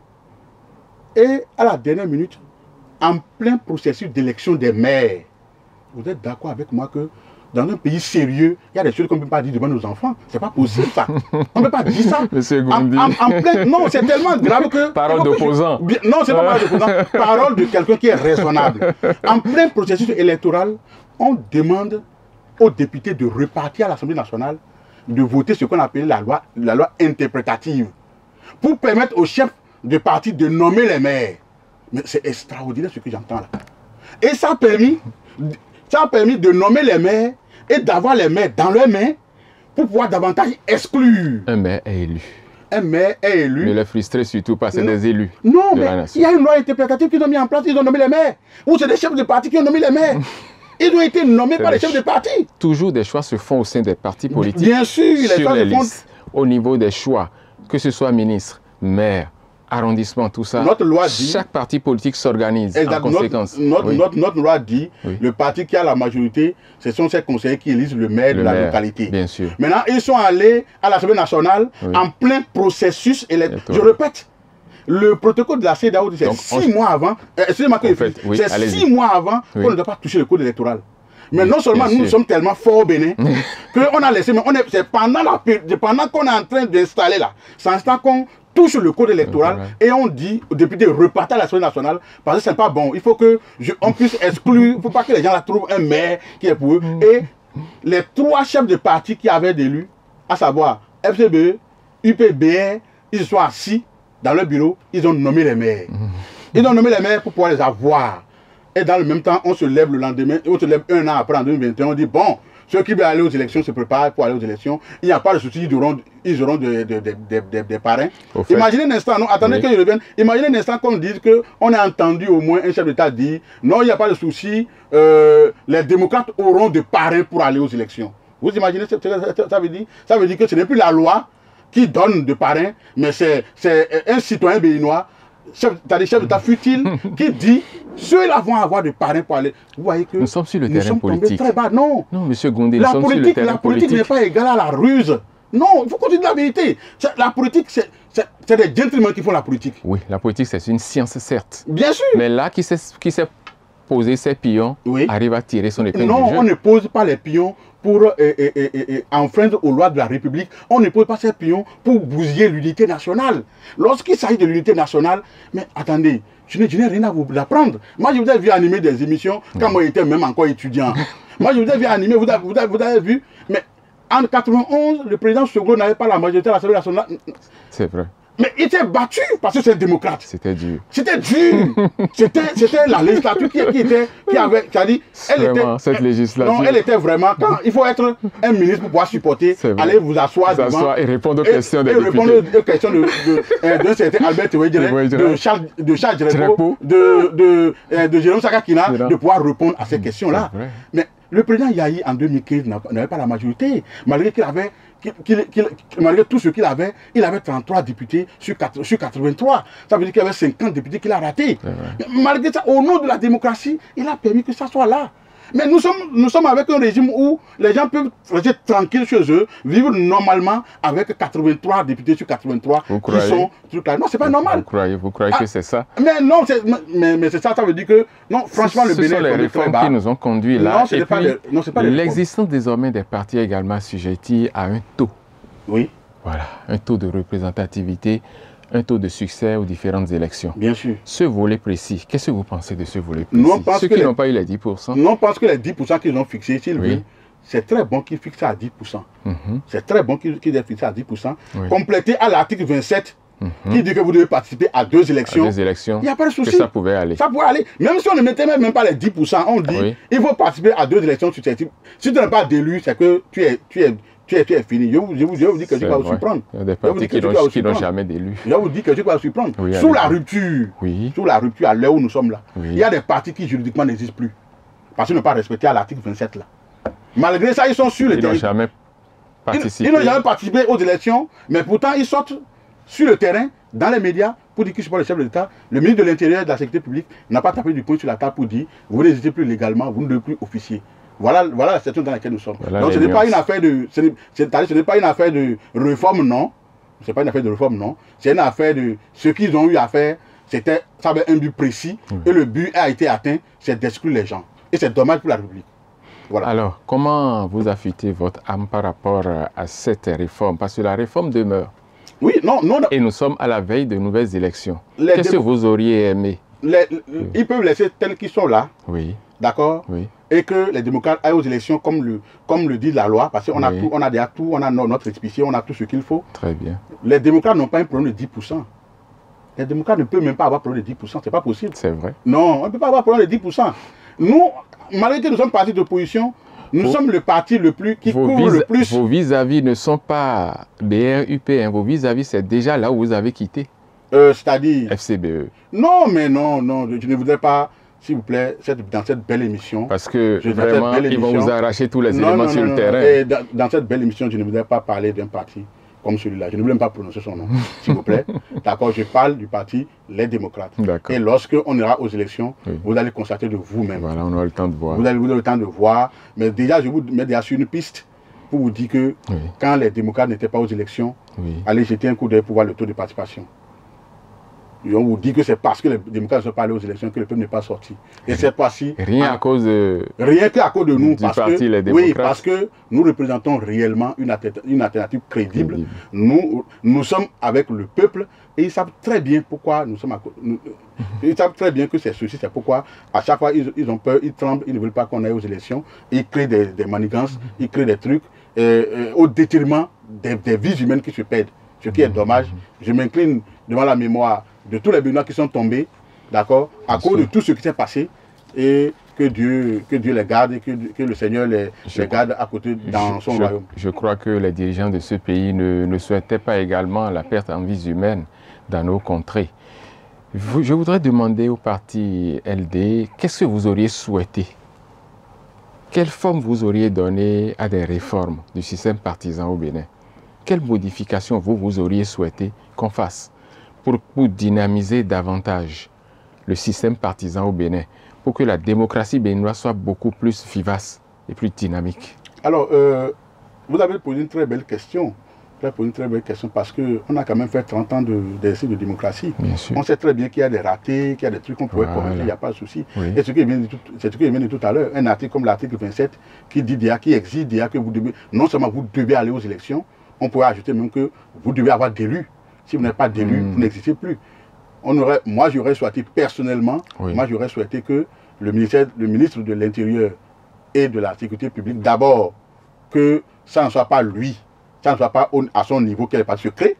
Et à la dernière minute, en plein processus d'élection des maires, vous êtes d'accord avec moi que dans un pays sérieux, il y a des choses qu'on ne peut pas dire devant nos enfants. C'est pas possible ça. On ne peut pas dire ça. Monsieur Gondi. En, en, en plein, non, c'est tellement grave que... Parole d'opposant. Je... Non, c'est pas parole d'opposant. Parole de quelqu'un qui est raisonnable. En plein processus électoral, on demande aux députés de repartir à l'Assemblée nationale de voter ce qu'on appelle la loi, la loi interprétative pour permettre aux chefs de parti de nommer les maires. Mais c'est extraordinaire ce que j'entends là. Et ça a permis, ça a permis de nommer les maires et d'avoir les maires dans leurs mains pour pouvoir davantage exclure. Un maire est élu. Un maire est élu. Mais le frustré surtout parce que c'est des élus. Non, de mais il y a une loi interprétative qu'ils ont mis en place, ils ont nommé les maires. Ou c'est des chefs de parti qui ont nommé les maires. Ils ont été nommés par les chefs de parti. Toujours des choix se font au sein des partis politiques. Bien sûr, les sur choix les se font listes, au niveau des choix, que ce soit ministre, maire, arrondissement, tout ça. Notre loi dit, chaque parti politique s'organise en conséquence. Notre, notre, oui. notre, notre loi dit, oui. le parti qui a la majorité, ce sont ces conseillers qui élisent le maire le de la maire, localité. Bien sûr. Maintenant, ils sont allés à l'Assemblée nationale oui. en plein processus électoral. Je répète, le protocole de la C E D A O, c'est six on... mois avant, euh, excusez-moi que fait, oui, c'est six mois avant oui. qu'on ne doit pas toucher le code électoral. Mais oui, non seulement nous, nous sommes tellement forts au Bénin qu'on a laissé, mais on est, c'est pendant, la, pendant qu'on est en train d'installer là, c'est en instant qu'on touche le code électoral et on dit aux députés repartez à l'Assemblée nationale parce que c'est pas bon. Il faut que je, on puisse exclure, il ne faut pas que les gens là trouvent un maire qui est pour eux. Et les trois chefs de parti qui avaient d'élus, à savoir F C B E, U P B R, ils se sont assis dans leur bureau, ils ont nommé les maires. Ils ont nommé les maires pour pouvoir les avoir. Et dans le même temps, on se lève le lendemain, on se lève un an après, en deux mille vingt et un, on dit bon, ceux qui veulent aller aux élections se préparent pour aller aux élections. Il n'y a pas de souci, ils auront, ils auront des de, de, de, de, de parrains. Fait, imaginez un instant, non, attendez oui. que je revienne. Imaginez un instant qu'on dise qu'on a entendu au moins un chef d'État dire non, il n'y a pas de souci, euh, les démocrates auront des parrains pour aller aux élections. Vous imaginez ce que ça veut dire? Ça veut dire que ce n'est plus la loi qui donne de parrains, mais c'est un citoyen béninois, c'est-à-dire chef d'État futile, qui dit ceux-là vont avoir des parrains pour aller. Vous voyez que nous sommes sur le nous terrain sommes politique. Très bas. Non, non, monsieur Gondi, nous la sommes politique, sur le terrain la politique n'est pas égale à la ruse. Non, il faut qu'on dise la vérité. La politique, c'est des gentlemen qui font la politique. Oui, la politique, c'est une science, certes. Bien sûr. Mais là, qui s'est posé ses pions, oui. arrive à tirer son épingle non, du jeu. On ne pose pas les pions pour euh, euh, euh, euh, enfreindre aux lois de la République. On ne pose pas ces pions pour bousiller l'unité nationale. Lorsqu'il s'agit de l'unité nationale, mais attendez, je n'ai rien à vous apprendre. Moi, je vous ai vu animer des émissions quand mmh. moi j'étais même encore étudiant. Moi, je vous ai vu animer, vous avez, vous avez, vous avez vu, mais en quatre-vingt-onze, le président Soglo n'avait pas la majorité à l'Assemblée nationale. C'est vrai. Mais il était battu parce que c'est démocrate. C'était dur. C'était dur. C'était la législature qui, qui était, qui avait, qui a dit, elle vraiment, était, cette législature. Non, elle était vraiment, quand il faut être un ministre pour pouvoir supporter, aller vous asseoir vous devant. Et répondre aux et, questions des et députés. répondre aux questions de, de, de, certain Albert Théoïdire, de Charles, de Charles Drépo, de, de, de, de Jérôme Sakakina, de pouvoir répondre à ces mmh, questions-là. Mais le président Yahi, en deux mille quinze, n'avait pas la majorité, malgré qu'il avait Qu il, qu il, malgré tout ce qu'il avait, il avait trente-trois députés sur, sur quatre-vingt-trois. Ça veut dire qu'il y avait cinquante députés qu'il a ratés. Malgré ça, au nom de la démocratie, il a permis que ça soit là. Mais nous sommes, nous sommes avec un régime où les gens peuvent rester tranquilles chez eux, vivre normalement avec quatre-vingt-trois députés sur quatre-vingt-trois vous qui croyez? sont... Non, c'est pas normal. Vous croyez, vous croyez ah, que c'est ça? Mais non, mais, mais c'est ça, ça veut dire que... Non, franchement, le Ce Bénin sont les réformes qui nous ont conduits là. Non, et pas les, non, pas l'existence désormais des partis est également assujettie à un taux. Oui. Voilà, un taux de représentativité, un taux de succès aux différentes élections. Bien sûr. Ce volet précis, qu'est-ce que vous pensez de ce volet précis? Nous, on pense Ceux que qui les... n'ont pas eu les dix pour cent. Nous, on pense que les dix pour cent qu'ils ont fixés, s'ils oui. veulent, c'est très bon qu'ils fixent ça à dix pour cent. Mm-hmm. C'est très bon qu'ils qu aient fixé à dix pour cent. Oui. Complété à l'article vingt-sept, mm-hmm. qui dit que vous devez participer à deux élections. À deux élections. Il n'y a pas de souci. Que ça pouvait aller. Ça pouvait aller. Même si on ne mettait même pas les dix pour cent, on dit oui. il faut participer à deux élections successives. Si tu n'es pas d'élu, c'est que tu es, tu es Tu es, tu es fini. Je vous, je vous, je vous dis que tu vas vous surprendre. Il y a des partis qui n'ont jamais d'élu. Je vous dis que tu vas vous surprendre. Oui, sous la rupture, oui. sous la rupture, à l'heure où nous sommes là, oui. il y a des partis qui juridiquement n'existent plus. Parce qu'ils n'ont pas respecté à l'article vingt-sept là. Malgré ça, ils sont sur le terrain. Ils n'ont jamais participé. Ils n'ont jamais participé aux élections, mais pourtant ils sortent sur le terrain, dans les médias, pour dire qu'ils supportent le chef de l'État. Le ministre de l'Intérieur et de la Sécurité publique n'a pas tapé du poing sur la table pour dire vous n'existez plus légalement, vous ne devez plus officier. Voilà, voilà la situation dans laquelle nous sommes. Voilà. Donc ce n'est pas une affaire de, ce n'est pas une affaire de réforme, non. C'est pas une affaire de réforme, non. C'est une affaire de ce qu'ils ont eu à faire. C'était, ça avait un but précis, oui. et le but a été atteint, c'est d'exclure les gens. Et c'est dommage pour la République. Voilà. Alors, comment vous affûtez votre âme par rapport à cette réforme? Parce que la réforme demeure. Oui, non, non. Et nous sommes à la veille de nouvelles élections. Qu'est-ce que vous auriez aimé? les, oui. Ils peuvent laisser tels qu'ils sont là. Oui. D'accord, oui. Et que les démocrates aillent aux élections comme le, comme le dit la loi, parce qu'on oui. a tout, on a déjà tout, on a notre récépissé, on a tout ce qu'il faut. Très bien. Les démocrates n'ont pas un problème de dix pour cent. Les démocrates ne peuvent même pas avoir un problème de dix pour cent, c'est pas possible. C'est vrai. Non, on ne peut pas avoir un problème de dix pour cent. Nous, malgré que nous sommes partis d'opposition, nous vos, sommes le parti le plus qui couvre le plus. Vos vis-à-vis ne sont pas B R U P, hein. Vos vis-à-vis c'est déjà là où vous avez quitté. Euh, C'est-à-dire F C B E. Non, mais non, non, je ne voudrais pas. S'il vous plaît, cette, dans cette belle émission... Parce que vraiment, ils émission, vont vous arracher tous les non, éléments non, sur non, le non, terrain. Et dans, dans cette belle émission, je ne voudrais pas parler d'un parti comme celui-là. Je ne voulais même pas prononcer son nom, s'il vous plaît. D'accord, je parle du parti Les Démocrates. Et lorsqu'on ira aux élections, oui. vous allez constater de vous-même. Voilà, on aura le temps de voir. Vous allez vous donner le temps de voir. Mais déjà, je vous mets déjà sur une piste pour vous dire que oui. quand les démocrates n'étaient pas aux élections, oui. allez jeter un coup d'œil pour voir le taux de participation. Et on vous dit que c'est parce que les démocrates ne sont pas allés aux élections que le peuple n'est pas sorti. Et cette fois-ci... Rien à cause de... Rien qu'à cause de nous. Du parce parti, que, les démocrates. Oui, parce que nous représentons réellement une, une alternative crédible. crédible. Nous, nous sommes avec le peuple et ils savent très bien pourquoi nous sommes... À, nous, ils savent très bien que c'est ceci, c'est pourquoi à chaque fois ils, ils ont peur, ils tremblent, ils ne veulent pas qu'on aille aux élections. Ils créent des, des manigances, ils créent des trucs et, et, au détriment des, des vies humaines qui se perdent. Ce qui est dommage. Je m'incline devant la mémoire de tous les Béninois qui sont tombés, d'accord, à cause de tout ce qui s'est passé, et que Dieu, que Dieu les garde, et que, que le Seigneur les, les garde à côté dans je, son je, royaume. Je crois que les dirigeants de ce pays ne, ne souhaitaient pas également la perte en vies humaines dans nos contrées. Je voudrais demander au parti L D, qu'est-ce que vous auriez souhaité? Quelle forme vous auriez donnée à des réformes du système partisan au Bénin? Quelles modifications vous, vous auriez souhaité qu'on fasse pour, pour dynamiser davantage le système partisan au Bénin, pour que la démocratie béninoise soit beaucoup plus vivace et plus dynamique? Alors, euh, vous avez posé une très belle question. Vous avez posé une très belle question parce qu'on a quand même fait trente ans d'essai de, de démocratie. Bien sûr. On sait très bien qu'il y a des ratés, qu'il y a des trucs qu'on pourrait voilà. corriger, il n'y a pas de souci. Oui. Et ce qui vient de tout, c'est ce qui vient de tout à l'heure, un article comme l'article vingt-sept qui dit déjà, qui exige déjà que vous devez, non seulement vous devez aller aux élections, on pourrait ajouter même que vous devez avoir d'élus. Si vous n'avez pas d'élus, mmh. vous n'existez plus. On aurait, moi, j'aurais souhaité personnellement, oui. moi, j'aurais souhaité que le, ministère, le ministre de l'Intérieur et de la Sécurité publique, d'abord, que ça ne soit pas lui, ça ne soit pas au, à son niveau, qu'elle n'est pas secret.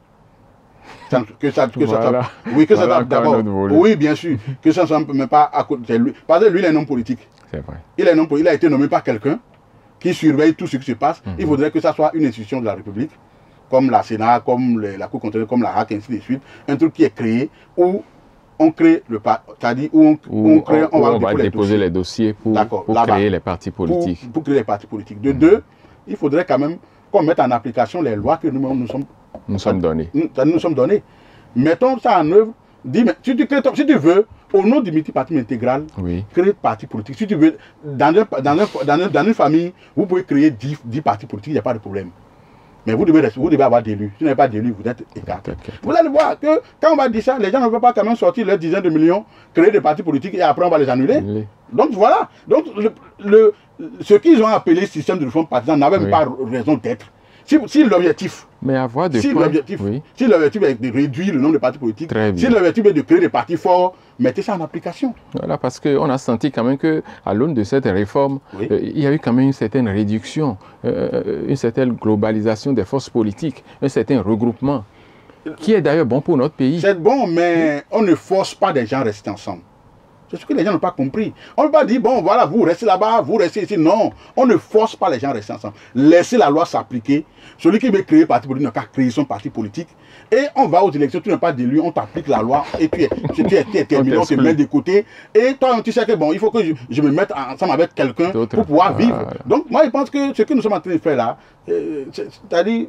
Que ça, que voilà. ça, oui, que voilà ça d'abord. Oui, bien sûr. Que ça ne soit même pas à côté de lui. Parce que lui, il est un homme politique. C'est vrai. Il, est un homme, il a été nommé par quelqu'un qui surveille tout ce qui se passe. Mmh. Il faudrait que ça soit une institution de la République, comme la Sénat, comme les, la Cour constitutionnelle, comme la R A C, ainsi de suite. Un truc qui est créé où on crée le parti, c'est-à-dire où on, où on crée, on, on va, on va déposer les dossiers, les dossiers pour, pour créer les partis politiques. Pour, pour créer les partis politiques. De mmh. deux, il faudrait quand même qu'on mette en application les lois que nous nous sommes, nous sommes donnés. Nous, nous sommes donnés. Mettons ça en œuvre Dis, mais si tu, crées ton, si tu veux, au nom du multipartisme intégral, oui. créer parti politique. Si tu veux, dans, un, dans, un, dans, un, dans une famille, vous pouvez créer dix, dix partis politiques, il n'y a pas de problème. Mais vous devez, vous devez avoir d'élus. Si vous n'avez pas d'élus, vous êtes écarté. Okay. Vous allez voir que quand on va dire ça, les gens ne veulent pas quand même sortir leurs dizaines de millions, créer des partis politiques et après on va les annuler. Oui. Donc voilà. Donc le, le, ce qu'ils ont appelé système de réforme partisan n'avait oui. pas raison d'être. Si, si l'objectif Mais avoir des si points, l'objectif oui. si l'objectif est de réduire le nombre de partis politiques, si l'objectif est de créer des partis forts, mettez ça en application. Voilà, parce qu'on a senti quand même qu'à l'aune de cette réforme, oui. euh, il y a eu quand même une certaine réduction, euh, une certaine globalisation des forces politiques, un certain regroupement, qui est d'ailleurs bon pour notre pays. C'est bon, mais on ne force pas des gens à rester ensemble. C'est ce que les gens n'ont pas compris. On ne peut pas dire, bon, voilà, vous restez là-bas, vous restez ici. Non, on ne force pas les gens à rester ensemble. Laissez la loi s'appliquer. Celui qui veut créer un parti politique n'a qu'à créer son parti politique. Et on va aux élections, tu n'as pas d'élu, on t'applique la loi et tu es, tu es, tu es terminé, on te met de côté. Et toi, tu sais que bon, il faut que je, je me mette ensemble avec quelqu'un pour pouvoir ah, vivre. Voilà. Donc, moi, je pense que ce que nous sommes en train de faire là, euh, c'est-à-dire,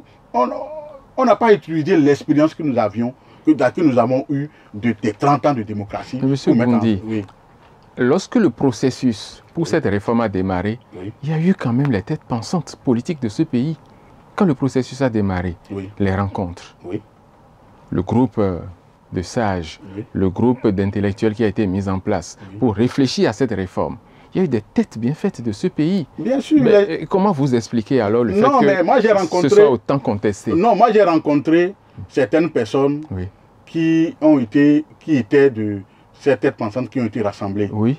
on n'a pas utilisé l'expérience que nous avions, que, que nous avons eu de, de trente ans de démocratie. Monsieur Boundi, oui. Lorsque le processus pour oui. cette réforme a démarré, oui. il y a eu quand même les têtes pensantes politiques de ce pays. Quand le processus a démarré, oui. les rencontres, oui. le groupe de sages, oui. le groupe d'intellectuels qui a été mis en place oui. pour réfléchir à cette réforme, il y a eu des têtes bien faites de ce pays. Bien sûr. Mais les... comment vous expliquez alors le non, fait mais que moi, rencontré... ce soit autant contesté? Non, moi j'ai rencontré certaines personnes oui. qui ont été, qui étaient de ces têtes pensantes qui ont été rassemblées. Oui.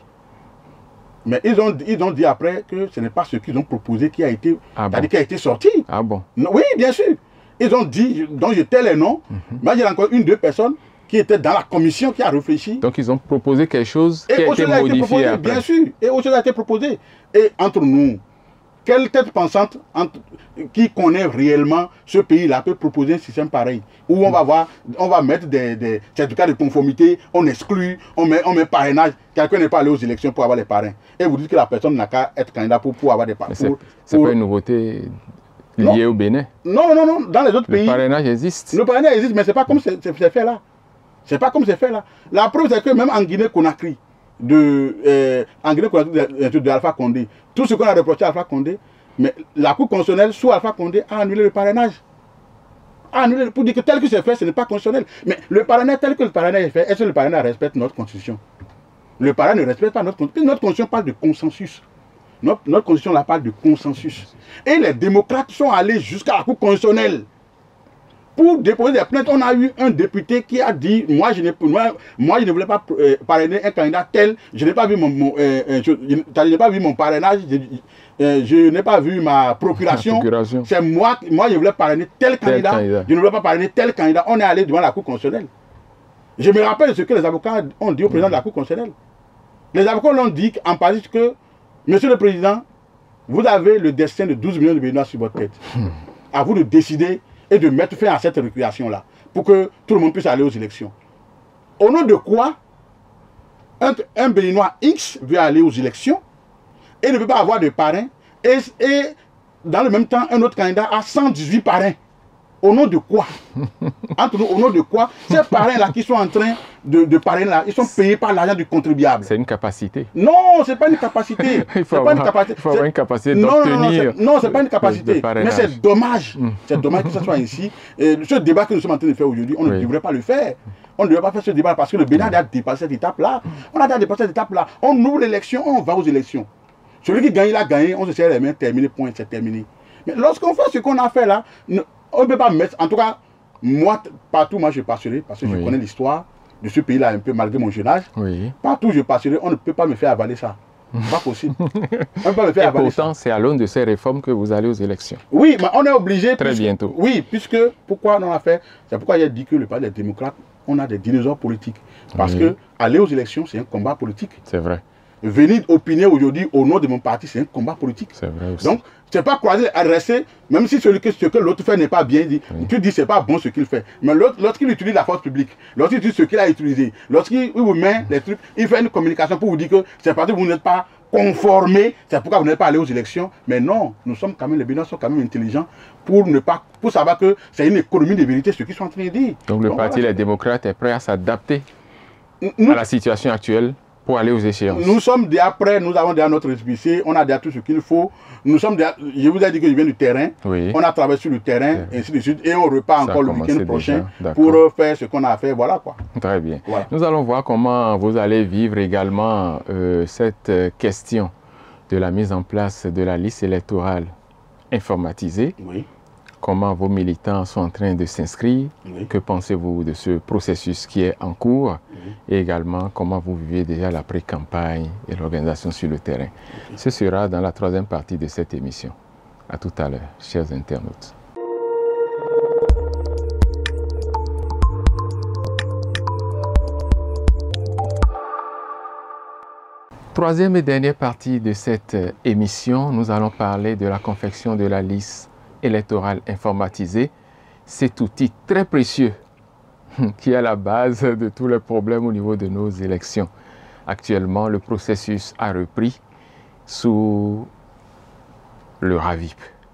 Mais ils ont, ils ont dit après que ce n'est pas ce qu'ils ont proposé qui a été, ah bon. qui a été sorti. Ah bon? Oui, bien sûr. Ils ont dit, dont j'étais les noms. Mm-hmm. Moi, j'ai encore une, deux personnes qui étaient dans la commission qui a réfléchi. Donc, ils ont proposé quelque chose qui et a été modifié a été proposé, après. Bien sûr. Et autre chose a été proposé. Et entre nous, quelle tête pensante entre, qui connaît réellement ce pays-là peut proposer un système pareil où on va voir, on va mettre des, des certificats de conformité, on exclut, on met, on met parrainage. Quelqu'un n'est pas allé aux élections pour avoir les parrains. Et vous dites que la personne n'a qu'à être candidat pour, pour avoir des parrains. C'est pas une nouveauté liée au Bénin? Non, non, non. Dans les autres le pays. Le parrainage existe. Le parrainage existe, mais c'est pas comme c'est fait là. C'est pas comme c'est fait là. La preuve, c'est que même en Guinée-Conakry, de, euh, en Guinée-Conakry de, de Alpha Condé, tout ce qu'on a reproché à Alpha Condé, mais la Cour constitutionnelle, sous Alpha Condé, a annulé le parrainage. A annulé, pour dire que tel que c'est fait, ce n'est pas constitutionnel. Mais le parrainage, tel que le parrainage est fait, est-ce que le parrainage respecte notre constitution? Le parrainage ne respecte pas notre constitution. Notre constitution parle de consensus. Notre, notre constitution la parle de consensus. Et les démocrates sont allés jusqu'à la Cour constitutionnelle. Pour déposer des plaintes, on a eu un député qui a dit, moi je, moi, moi, je ne voulais pas euh, parrainer un candidat tel, je n'ai pas vu mon, mon, euh, je, je n'ai pas vu mon parrainage, je, euh, je n'ai pas vu ma procuration. procuration. C'est moi, moi je voulais parrainer tel, tel candidat, candidat, je ne voulais pas parrainer tel candidat. On est allé devant la Cour constitutionnelle. Je me rappelle ce que les avocats ont dit au président mmh. de la Cour constitutionnelle. Les avocats l'ont dit en parlant que, Monsieur le Président, vous avez le destin de douze millions de Béninois sur votre tête. Mmh. À vous de décider et de mettre fin à cette récréation-là, pour que tout le monde puisse aller aux élections. Au nom de quoi un, un Béninois X veut aller aux élections et ne peut pas avoir de parrain, et, et dans le même temps, un autre candidat a cent dix-huit parrains. Au nom de quoi? Entre nous, au nom de quoi? Ces parrains-là qui sont en train de, de parrainer là, ils sont payés par l'argent du contribuable. C'est une capacité. Non, c'est pas une capacité. il faut avoir, pas une capacité. Il faut avoir une capacité d'obtenir. Non, c'est pas une capacité. De, de mais c'est dommage. Mm. C'est dommage que ça soit ici. Et ce débat que nous sommes en train de faire aujourd'hui, on oui. ne devrait pas le faire. On ne devrait pas faire ce débat parce que le Bénin a dépassé cette étape-là. On a déjà dépassé cette étape-là. On ouvre l'élection, on va aux élections. Celui qui gagne, il a gagné. On se serre les mains, terminé, point, c'est terminé. Mais lorsqu'on fait ce qu'on a fait là, on ne peut pas mettre, en tout cas, moi, partout, moi je passerai, parce que oui. je connais l'histoire de ce pays-là un peu, malgré mon jeune âge. Oui. Partout je passerai, on ne peut pas me faire avaler ça. Pas possible. On ne peut pas me faire Et avaler pourtant, c'est à l'aune de ces réformes que vous allez aux élections. Oui, mais on est obligé. Très puisque, bientôt. Oui, puisque, pourquoi on a fait, c'est pourquoi j'ai dit que le parti des démocrates, on a des dinosaures politiques. Parce oui. que aller aux élections, c'est un combat politique. C'est vrai. Venir opiner aujourd'hui au nom de mon parti, c'est un combat politique. C'est vrai aussi. Donc, c'est pas croiser, adresser, même si celui que, ce que l'autre fait n'est pas bien dit, oui. tu dis c'est pas bon ce qu'il fait. Mais lorsqu'il utilise la force publique, lorsqu'il utilise ce qu'il a utilisé, lorsqu'il vous met les trucs, il fait une communication pour vous dire que c'est parce que vous n'êtes pas conformé, c'est pourquoi vous n'êtes pas allé aux élections. Mais non, nous sommes quand même, les Béninois sont quand même intelligents pour ne pas, pour savoir que c'est une économie de vérité ce qu'ils sont en train de dire. Donc le Donc, parti voilà. Les démocrates est prêt à s'adapter nous, à la situation actuelle pour aller aux échéances? Nous sommes déjà prêts, nous avons déjà notre récépissé, on a déjà tout ce qu'il faut. Nous sommes déjà, je vous ai dit que je viens du terrain, oui. On a travaillé sur le terrain, et ainsi de suite, et on repart Ça encore le week-end prochain déjà. pour faire ce qu'on a à faire, voilà quoi. Très bien. Voilà. Nous allons voir comment vous allez vivre également euh, cette question de la mise en place de la liste électorale informatisée. Oui. Comment vos militants sont en train de s'inscrire, oui. Que pensez-vous de ce processus qui est en cours, oui. Et également comment vous vivez déjà la pré-campagne et l'organisation sur le terrain. Okay. Ce sera dans la troisième partie de cette émission. À tout à l'heure, chers internautes. Troisième et dernière partie de cette émission, nous allons parler de la confection de la liste électorale informatisée, cet outil très précieux qui est à la base de tous les problèmes au niveau de nos élections. Actuellement, le processus a repris sous le RAVIP.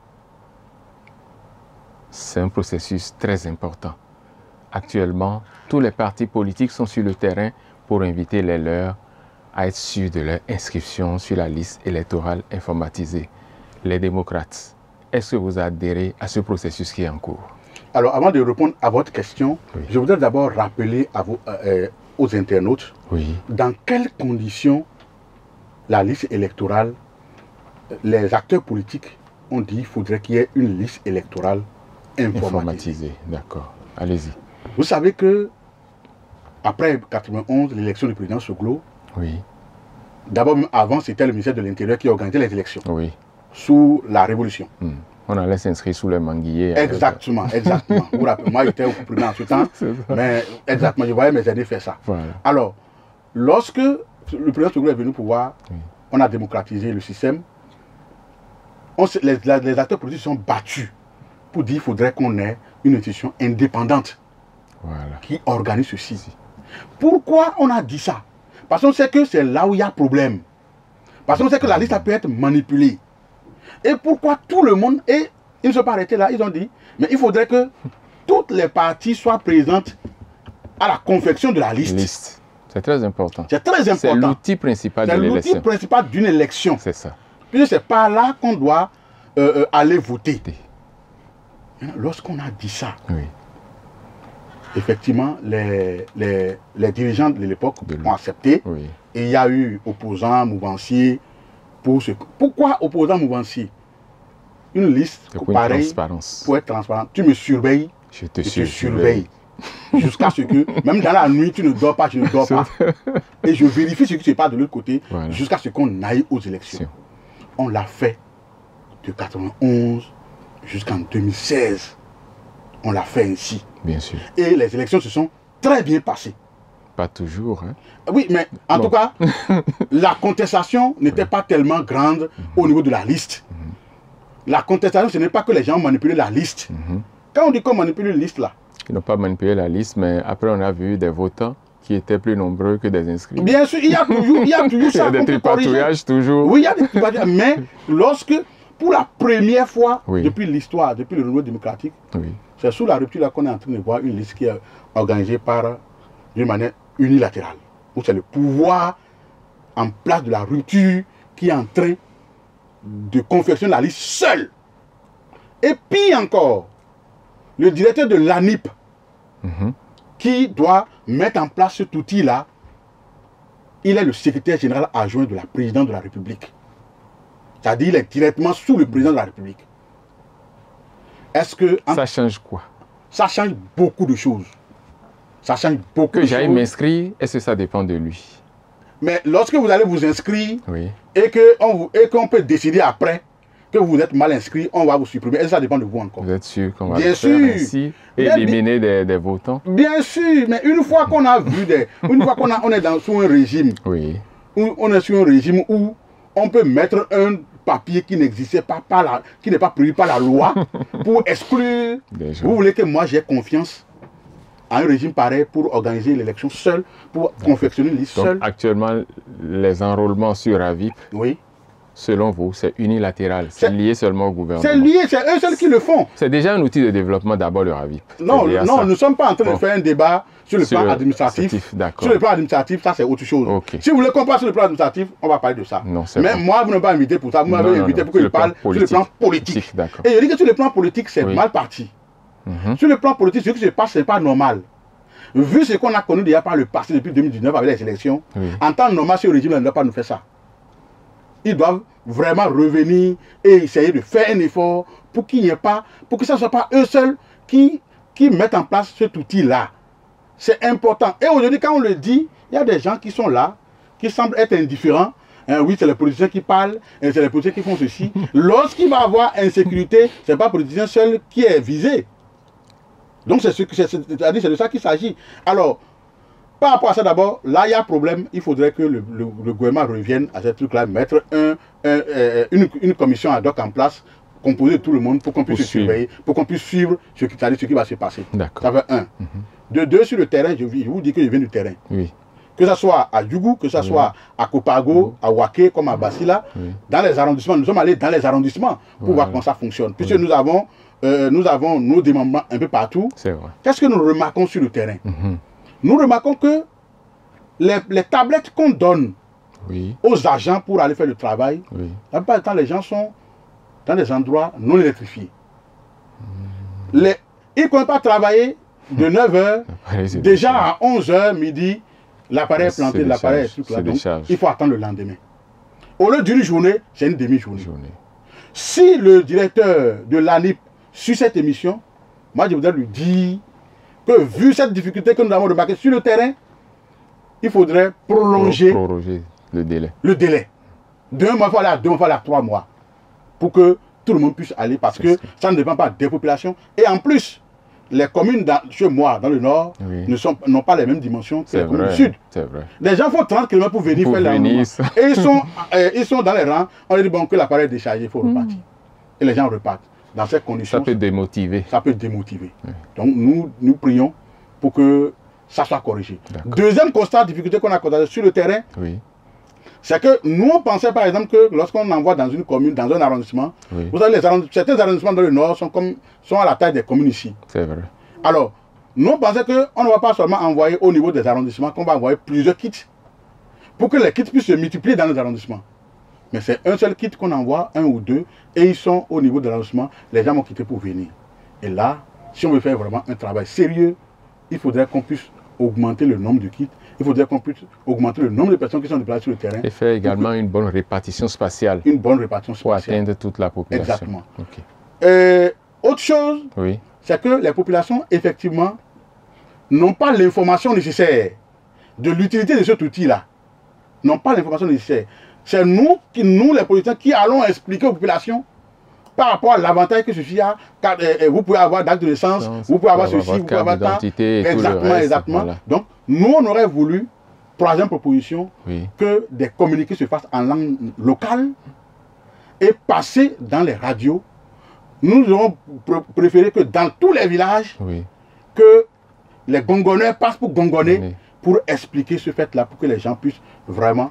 C'est un processus très important. Actuellement, tous les partis politiques sont sur le terrain pour inviter les leurs à être sûrs de leur inscription sur la liste électorale informatisée. Les démocrates, est-ce que vous adhérez à ce processus qui est en cours? Alors, avant de répondre à votre question, oui. Je voudrais d'abord rappeler à vos, euh, aux internautes oui. Dans quelles conditions la liste électorale, les acteurs politiques ont dit qu'il faudrait qu'il y ait une liste électorale informatisée. Informatisée, d'accord. Allez-y. Vous savez que, après quatre-vingt-onze, l'élection du président Soglo, oui. D'abord, avant, c'était le ministère de l'Intérieur qui organisait les élections. Oui. Sous la Révolution. Hmm. On allait s'inscrire sous les manguiers. Exactement, avec... exactement. Vous rappelez, moi, j'étais au comprimé en ce temps, mais exactement, je voyais mes aînés faire ça. Voilà. Alors, lorsque le président Soglo est venu au pouvoir, oui. On a démocratisé le système, on se, les, les acteurs politiques se sont battus pour dire qu'il faudrait qu'on ait une institution indépendante voilà. Qui organise ceci. Si. Pourquoi on a dit ça? Parce qu'on sait que c'est là où il y a problème. Parce qu'on sait que la liste peut être manipulée. Et pourquoi tout le monde, et ils ne sont pas arrêtés là, ils ont dit, mais il faudrait que toutes les parties soient présentes à la confection de la liste. Liste. C'est très important. C'est très important. C'est l'outil principal de l'élection. C'est l'outil principal d'une élection. C'est ça. Puis c'est par là qu'on doit euh, euh, aller voter. Lorsqu'on a dit ça, oui. Effectivement, les, les, les dirigeants de l'époque ont accepté. Oui. Et il y a eu opposants, mouvanciers. Pour ce... Pourquoi opposants, mouvanciers? Une liste pareille, pour être transparent. Tu me surveilles, je te, je sur te surveille. Jusqu'à ce que, même dans la nuit, tu ne dors pas, je ne dors pas. Et je vérifie ce qui se passe de l'autre côté, voilà. Jusqu'à ce qu'on aille aux élections. On l'a fait de quatre-vingt-onze jusqu'en deux mille seize. On l'a fait ainsi. Bien sûr. Et les élections se sont très bien passées. Pas toujours. Hein? Oui, mais en bon. tout cas, la contestation n'était oui. pas tellement grande mm-hmm. au niveau de la liste. Mm-hmm. La contestation, ce n'est pas que les gens ont manipulé la liste. Mm-hmm. Quand on dit qu'on manipule une liste là. Ils n'ont pas manipulé la liste, mais après on a vu des votants qui étaient plus nombreux que des inscrits. Bien sûr, il y a toujours, il y a toujours ça. Il y a des tripatouillages toujours. Oui, il y a des tripatouillages. Mais lorsque, pour la première fois oui. depuis l'histoire, depuis le renouveau démocratique, oui. C'est sous la rupture là qu'on est en train de voir une liste qui est organisée par d'une manière unilatérale. Où c'est le pouvoir en place de la rupture qui est en train de confectionner la liste seul. Et puis encore, le directeur de l'A N I P, mm-hmm. qui doit mettre en place cet outil-là, il est le secrétaire général adjoint de la présidente de la République. C'est-à-dire qu'il est directement sous le président de la République. Est-ce que... En... Ça change quoi? Ça change beaucoup de choses. Ça change beaucoup que de choses. Que j'aille m'inscrire, est-ce que ça dépend de lui? Mais lorsque vous allez vous inscrire, oui. et qu'on qu'on peut décider après que vous êtes mal inscrit, on va vous supprimer. Et ça dépend de vous encore. Vous êtes sûr qu'on va bien le sûr. faire ainsi et bien, éliminer des, des votants? Bien sûr, mais une fois qu'on a vu des... Une fois qu'on on est dans, sous un régime, oui. où on est sur un régime où on peut mettre un papier qui n'existait pas, par la, qui n'est pas prévu par la loi pour exclure. Vous voulez que moi j'ai confiance à un régime pareil pour organiser l'élection seul, pour confectionner une liste seule? Actuellement, les enrôlements sur RAVIP oui. selon vous, c'est unilatéral, c'est lié seulement au gouvernement? C'est lié, c'est eux seuls qui le font. C'est déjà un outil de développement d'abord, le RAVIP. Non, non, nous ne sommes pas en train bon. de faire un débat sur le sur plan le administratif. Sur le plan administratif, ça c'est autre chose. Okay. Si vous voulez qu'on parle sur le plan administratif, on va parler de ça. Non, Mais bon. Moi, vous n'avez pas invité pour ça, vous m'avez invité non, pour que je parle sur le plan politique. Et je dis que sur le plan politique, c'est oui. mal parti. Mm-hmm. Sur le plan politique, ce qui se passe, ce n'est pas normal. Vu ce qu'on a connu déjà par le passé depuis deux mille dix-neuf avec les élections, oui. en temps normal, ce régime ne doit pas nous faire ça. Ils doivent vraiment revenir et essayer de faire un effort pour qu'il n'y ait pas, pour que ce ne soit pas eux seuls qui, qui mettent en place cet outil-là. C'est important. Et aujourd'hui, quand on le dit, il y a des gens qui sont là, qui semblent être indifférents. Hein, oui, c'est les politiciens qui parlent, c'est les politiciens qui font ceci. Lorsqu'il va y avoir insécurité, ce n'est pas le politicien seul qui est visé. Donc, c'est ce, c'est de ça qu'il s'agit. Alors, par rapport à ça, d'abord, là, il y a un problème. Il faudrait que le, le, le gouvernement revienne à ce truc-là, mettre un, un, un, une, une commission ad hoc en place, composée de tout le monde, pour qu'on puisse se surveiller, pour qu'on puisse suivre ce qui, ce qui va se passer. Ça fait un. Mm-hmm. De deux, sur le terrain, je, je vous dis que je viens du terrain. Oui. Que ce soit à Djougou, que ce oui. soit à Kopago, à Waké, comme à Basila, oui. dans les arrondissements. Nous sommes allés dans les arrondissements pour ouais. voir comment ça fonctionne. Puisque oui. nous, avons, euh, nous avons nos démembrements un peu partout. Qu'est-ce que nous remarquons sur le terrain? mm-hmm. Nous remarquons que les, les tablettes qu'on donne oui. aux agents pour aller faire le travail, oui. la plupart du temps, les gens sont dans des endroits non électrifiés. Mm. Les, ils ne peuvent pas travailler de neuf heures, déjà à onze heures, midi, l'appareil est planté, l'appareil est là. Donc, il faut attendre le lendemain. Au lieu d'une journée, c'est une demi-journée. Si le directeur de l'A N I P suit cette émission, moi je voudrais lui dire que vu cette difficulté que nous avons remarquée sur le terrain, il faudrait prolonger, prolonger le délai. Le délai. D'un mois, il faut aller à deux mois, il faut aller à trois mois. Pour que tout le monde puisse aller, parce que ça ne dépend pas des populations. Et en plus, les communes dans, chez moi, dans le nord, oui. ne sont n'ont pas les mêmes dimensions que les communes du sud. Vrai. Les gens font trente kilomètres pour venir pour faire venir. Et ils sont, euh, ils sont dans les rangs, on leur dit bon, que l'appareil est déchargé, il faut mmh. repartir. Et les gens repartent. Dans ces conditions, ça peut démotiver. Ça peut démotiver. Oui. Donc nous, nous prions pour que ça soit corrigé. Deuxième constat, difficulté qu'on a constaté sur le terrain, oui. c'est que nous, on pensait par exemple que lorsqu'on envoie dans une commune, dans un arrondissement, oui. vous savez, les arrondissements, certains arrondissements dans le nord sont, comme, sont à la taille des communes ici. C'est vrai. Alors, nous, on pensait qu'on ne va pas seulement envoyer au niveau des arrondissements, qu'on va envoyer plusieurs kits pour que les kits puissent se multiplier dans les arrondissements. Mais c'est un seul kit qu'on envoie, un ou deux, et ils sont au niveau de l'arrondissement, les gens vont quitter pour venir. Et là, si on veut faire vraiment un travail sérieux, il faudrait qu'on puisse augmenter le nombre de kits, il faudrait qu'on puisse augmenter le nombre de personnes qui sont déplacées sur le terrain. Et faire également une bonne répartition spatiale. Une bonne répartition spatiale. Pour atteindre toute la population. Exactement. Okay. Et autre chose, oui. c'est que les populations, effectivement, n'ont pas l'information nécessaire de l'utilité de cet outil-là. N'ont pas l'information nécessaire. C'est nous, qui, nous, les politiciens, qui allons expliquer aux populations par rapport à l'avantage que ceci a. Car, euh, vous pouvez avoir d'acte de naissance, non, vous pouvez avoir ceci, vous pouvez avoir ça. Exactement, reste, exactement. Voilà. Donc, nous, on aurait voulu, troisième proposition, oui. que des communiqués se fassent en langue locale et passer dans les radios. Nous aurons préféré que dans tous les villages, oui. que les gongonneurs passent pour gongonner, oui. pour expliquer ce fait-là, pour que les gens puissent vraiment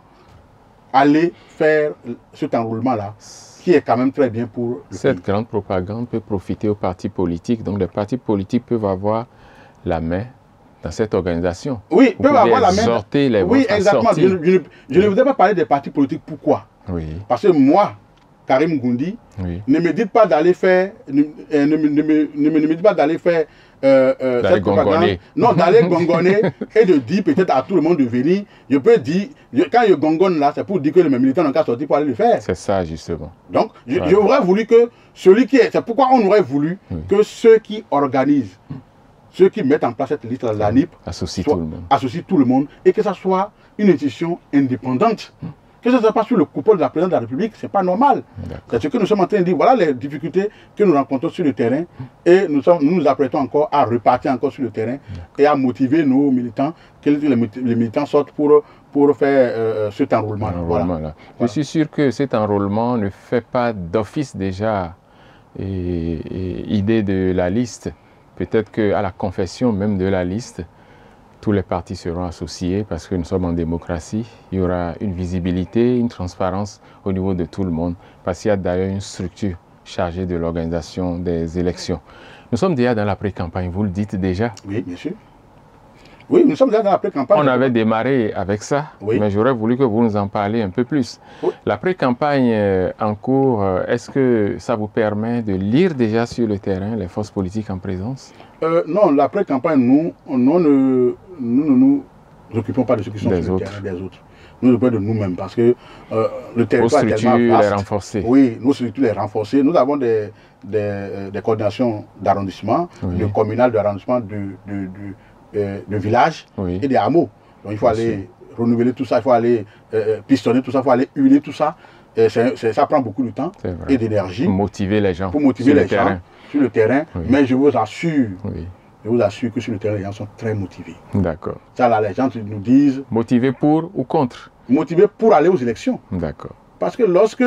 aller faire cet enrôlement-là, qui est quand même très bien pour le Cette pays. grande propagande peut profiter aux partis politiques. Donc les partis politiques peuvent avoir la main dans cette organisation. Oui, ils peuvent avoir la main. Les oui, exactement. Je, je, je oui. ne voudrais pas parler des partis politiques. Pourquoi? Oui. Parce que moi, Karim Goundi, oui. ne me dites pas d'aller faire, ne, ne, ne, ne, me, ne me dites pas d'aller faire euh, euh, cette propagande. Non, d'aller gongonner et de dire peut-être à tout le monde de venir. Je peux dire, je, quand je gongonne là, c'est pour dire que les militants n'ont qu'à sortir pour aller le faire. C'est ça, justement. Donc, je, ouais. j'aurais voulu que celui qui est, c'est pourquoi on aurait voulu oui. que ceux qui organisent, ceux qui mettent en place cette liste, la N I P, associent tout le monde. Associent tout le monde et que ça soit une institution indépendante. Hum. Que ça ne soit pas sur le coupole de la présidence de la République, ce n'est pas normal. C'est ce que nous sommes en train de dire. Voilà les difficultés que nous rencontrons sur le terrain. Et nous sommes, nous, nous apprêtons encore à repartir encore sur le terrain et à motiver nos militants, que les, les militants sortent pour, pour faire euh, cet enrôlement. Voilà. Voilà. Je suis sûr que cet enrôlement ne fait pas d'office déjà et, et idée de la liste. Peut-être qu'à la confession même de la liste, Tous les partis seront associés parce que nous sommes en démocratie. Il y aura une visibilité, une transparence au niveau de tout le monde parce qu'il y a d'ailleurs une structure chargée de l'organisation des élections. Nous sommes déjà dans la pré-campagne, vous le dites déjà? Oui, bien sûr. Oui, nous sommes déjà dans la pré-campagne. On avait démarré avec ça, oui. mais j'aurais voulu que vous nous en parliez un peu plus. Oui. La pré-campagne en cours, est-ce que ça vous permet de lire déjà sur le terrain les forces politiques en présence? euh, Non, la pré-campagne, nous, nous ne nous, nous, nous, nous occupons pas de ceux qui sont des sur autres. le terrain des autres. Nous nous occupons de nous-mêmes parce que euh, le territoire est tellement vaste. Les renforcer. Oui, nos structures les renforcer. Nous avons des, des, des coordinations d'arrondissement, oui. le communal d'arrondissement du, du, du de villages oui. et des hameaux. Donc il faut Bien aller sûr. renouveler tout ça, il faut aller euh, pistonner tout ça, il faut aller huiler tout ça. Et c est, ça prend beaucoup de temps et d'énergie. Pour motiver les gens. Pour motiver les gens sur le terrain. Oui. Mais je vous assure, oui. je vous assure que sur le terrain, les gens sont très motivés. D'accord. Ça là, les gens nous disent... Motivés pour ou contre? Motivés pour aller aux élections. D'accord. Parce que lorsque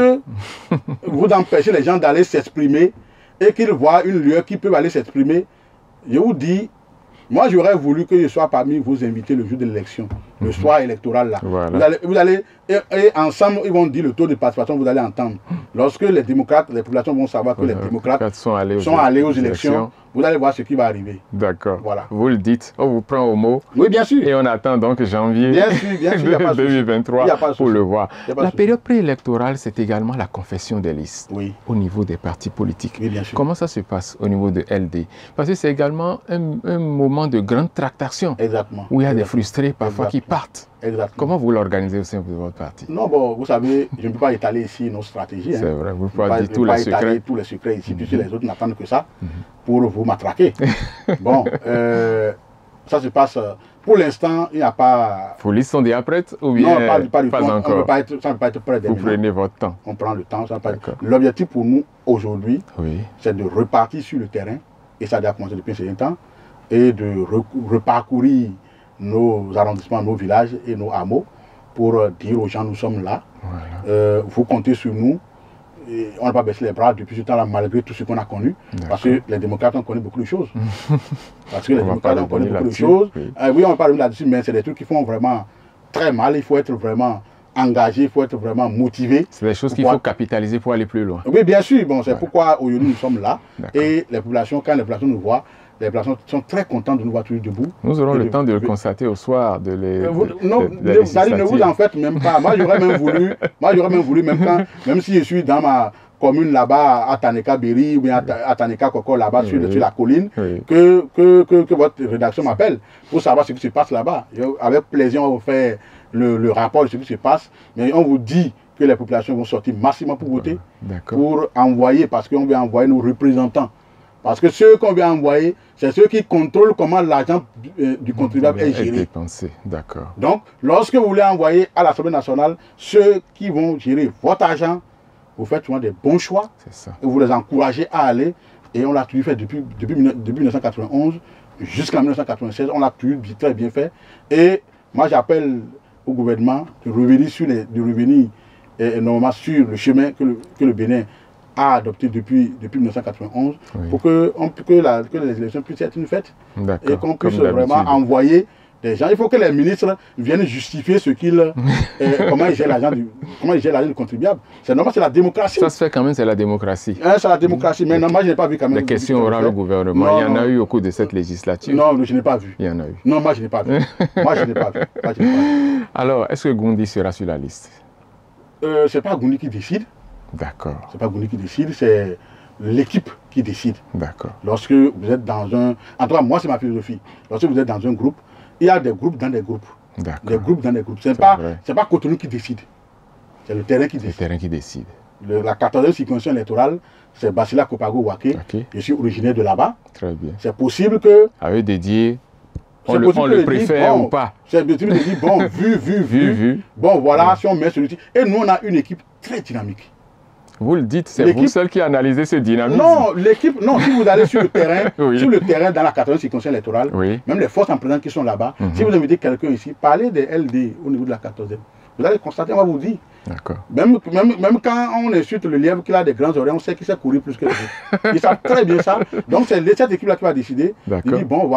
vous empêchez les gens d'aller s'exprimer et qu'ils voient une lueur qui peut aller s'exprimer, je vous dis, moi, j'aurais voulu que je sois parmi vos invités le jour de l'élection, le mm-hmm. soir électoral là. Voilà. Vous allez, vous allez et, et ensemble, ils vont dire le taux de participation, vous allez entendre. Lorsque les démocrates, les populations vont savoir que voilà. les démocrates sont allés aux, sont allés aux élections, élections, vous allez voir ce qui va arriver. D'accord. Voilà. Vous le dites, on vous prend au mot. Oui, bien sûr. Et on attend donc janvier bien sûr, bien sûr, deux mille vingt-trois pour le voir. La période préélectorale, c'est également la confession des listes oui. au niveau des partis politiques. Oui, bien sûr. Comment ça se passe au niveau de L D? Parce que c'est également un, un moment de grande tractation. Exactement. Où il y a Exactement. des frustrés parfois Exactement. qui partent. Exactement. Comment vous l'organisez au sein de votre parti? Non, bon, vous savez, je ne peux pas étaler ici nos stratégies. C'est hein. vrai, vous ne pouvez pas dire tous les secrets. tous les secrets ici, mm-hmm. puisque les autres n'attendent que ça mm-hmm. pour vous matraquer. Bon, euh, ça se passe. Pour l'instant, il n'y a pas. Vos listes sont déjà prêtes ou bien non, pas, pas, du pas tout. encore? On peut pas être, ça ne peut pas être prêt. Vous prenez votre temps. On prend le temps. L'objectif pour nous aujourd'hui, oui. c'est de repartir sur le terrain, et ça a déjà commencé depuis un certain temps, et de re reparcourir nos arrondissements, nos villages et nos hameaux pour dire aux gens nous sommes là. Voilà. Euh, vous comptez sur nous. Et on n'a pas baissé les bras depuis ce temps-là, malgré tout ce qu'on a connu. Parce que les démocrates ont connu beaucoup de choses. Parce que les démocrates ont connu beaucoup de choses. Oui, euh, oui on va parler là-dessus, mais c'est des trucs qui font vraiment très mal. Il faut être vraiment engagé, il faut être vraiment motivé. C'est des choses qu'il faut capitaliser pour aller plus loin. Oui, bien sûr. Bon, c'est voilà. pourquoi aujourd'hui nous sommes là. Et les populations, quand les populations nous voient, les populations sont très contentes de nous voir toujours debout. Nous aurons le de, temps de le de, constater au soir de les. Vous, non, de, de, de ne vous en faites même pas. Moi, j'aurais même voulu, moi, j'aurais même voulu, même quand, même si je suis dans ma commune là-bas, à Taneka-Berry ou bien à Taneka-Koko là-bas oui. sur, sur la colline, oui. que, que, que, que votre rédaction m'appelle pour savoir ce qui se passe là-bas. Avec plaisir, on va vous faire le, le rapport de ce qui se passe, mais on vous dit que les populations vont sortir massivement pour voter, pour envoyer, parce qu'on veut envoyer nos représentants. Parce que ceux qu'on vient envoyer, c'est ceux qui contrôlent comment l'argent du, euh, du contribuable est géré. Dépensé, d'accord. Donc, lorsque vous voulez envoyer à l'Assemblée nationale ceux qui vont gérer votre argent, vous faites souvent des bons choix. C'est ça. Et vous les encouragez à aller. Et on l'a toujours fait depuis, depuis, depuis mille neuf cent quatre-vingt-onze jusqu'en mille neuf cent quatre-vingt-seize. On l'a toujours très bien fait. Et moi, j'appelle au gouvernement de revenir sur, les, de revenir, et, normalement sur le chemin que le, que le Bénin a adopté depuis, depuis mille neuf cent quatre-vingt-onze oui. pour que, on, que, la, que les élections puissent être une fête et qu'on puisse vraiment envoyer des gens. Il faut que les ministres viennent justifier ce qu'ils, euh, comment ils gèrent l'argent du, comment ils gèrent l'argent du contribuable. C'est normal, c'est la démocratie. Ça se fait quand même, c'est la démocratie. Hein, c'est la démocratie, mais non, moi je n'ai pas vu quand même. Les questions orales au gouvernement, non, il y en non. a eu au cours de cette législature. Non, je n'ai pas vu. Il y en a eu. Non, moi je n'ai pas vu. moi je n'ai pas vu. Moi, je n'ai pas vu. Alors, est-ce que Goundi sera sur la liste? euh, C'est pas Goundi qui décide. D'accord. C'est pas Goundi qui décide, c'est l'équipe qui décide. D'accord. Lorsque vous êtes dans un... En tout cas, moi, c'est ma philosophie. Lorsque vous êtes dans un groupe, il y a des groupes dans des groupes. D'accord. Des groupes dans des groupes. Ce n'est pas, pas Cotonou qui décide. C'est le terrain qui décide. Le terrain qui décide. Le, la quatorzième circonscription électorale, c'est Basila Kopago Wake. Okay. Je suis originaire de là-bas. Très bien. C'est possible que... À eux de dire... On le, on le préfère bon, ou pas. C'est possible de dire, bon, vu, vu, vu, vu. Bon, voilà, ouais. si on met celui-ci. Et nous, on a une équipe très dynamique. Vous le dites, c'est vous seul qui analysez ce dynamisme. Non, l'équipe, non, si vous allez sur le terrain, oui. sur le terrain dans la quatorzième circonscription électorale, oui. même les forces en présence qui sont là-bas, mm-hmm. si vous invitez quelqu'un ici, parlez des L D au niveau de la quatorzième. Vous allez constater, on va vous dire. D'accord. Même, même, même quand on insulte le lièvre qui a des grandes oreilles, on sait qu'il sait courir plus que les autres. Ils savent très bien ça. Donc c'est cette équipe-là qui va décider. Il dit, bon, voilà,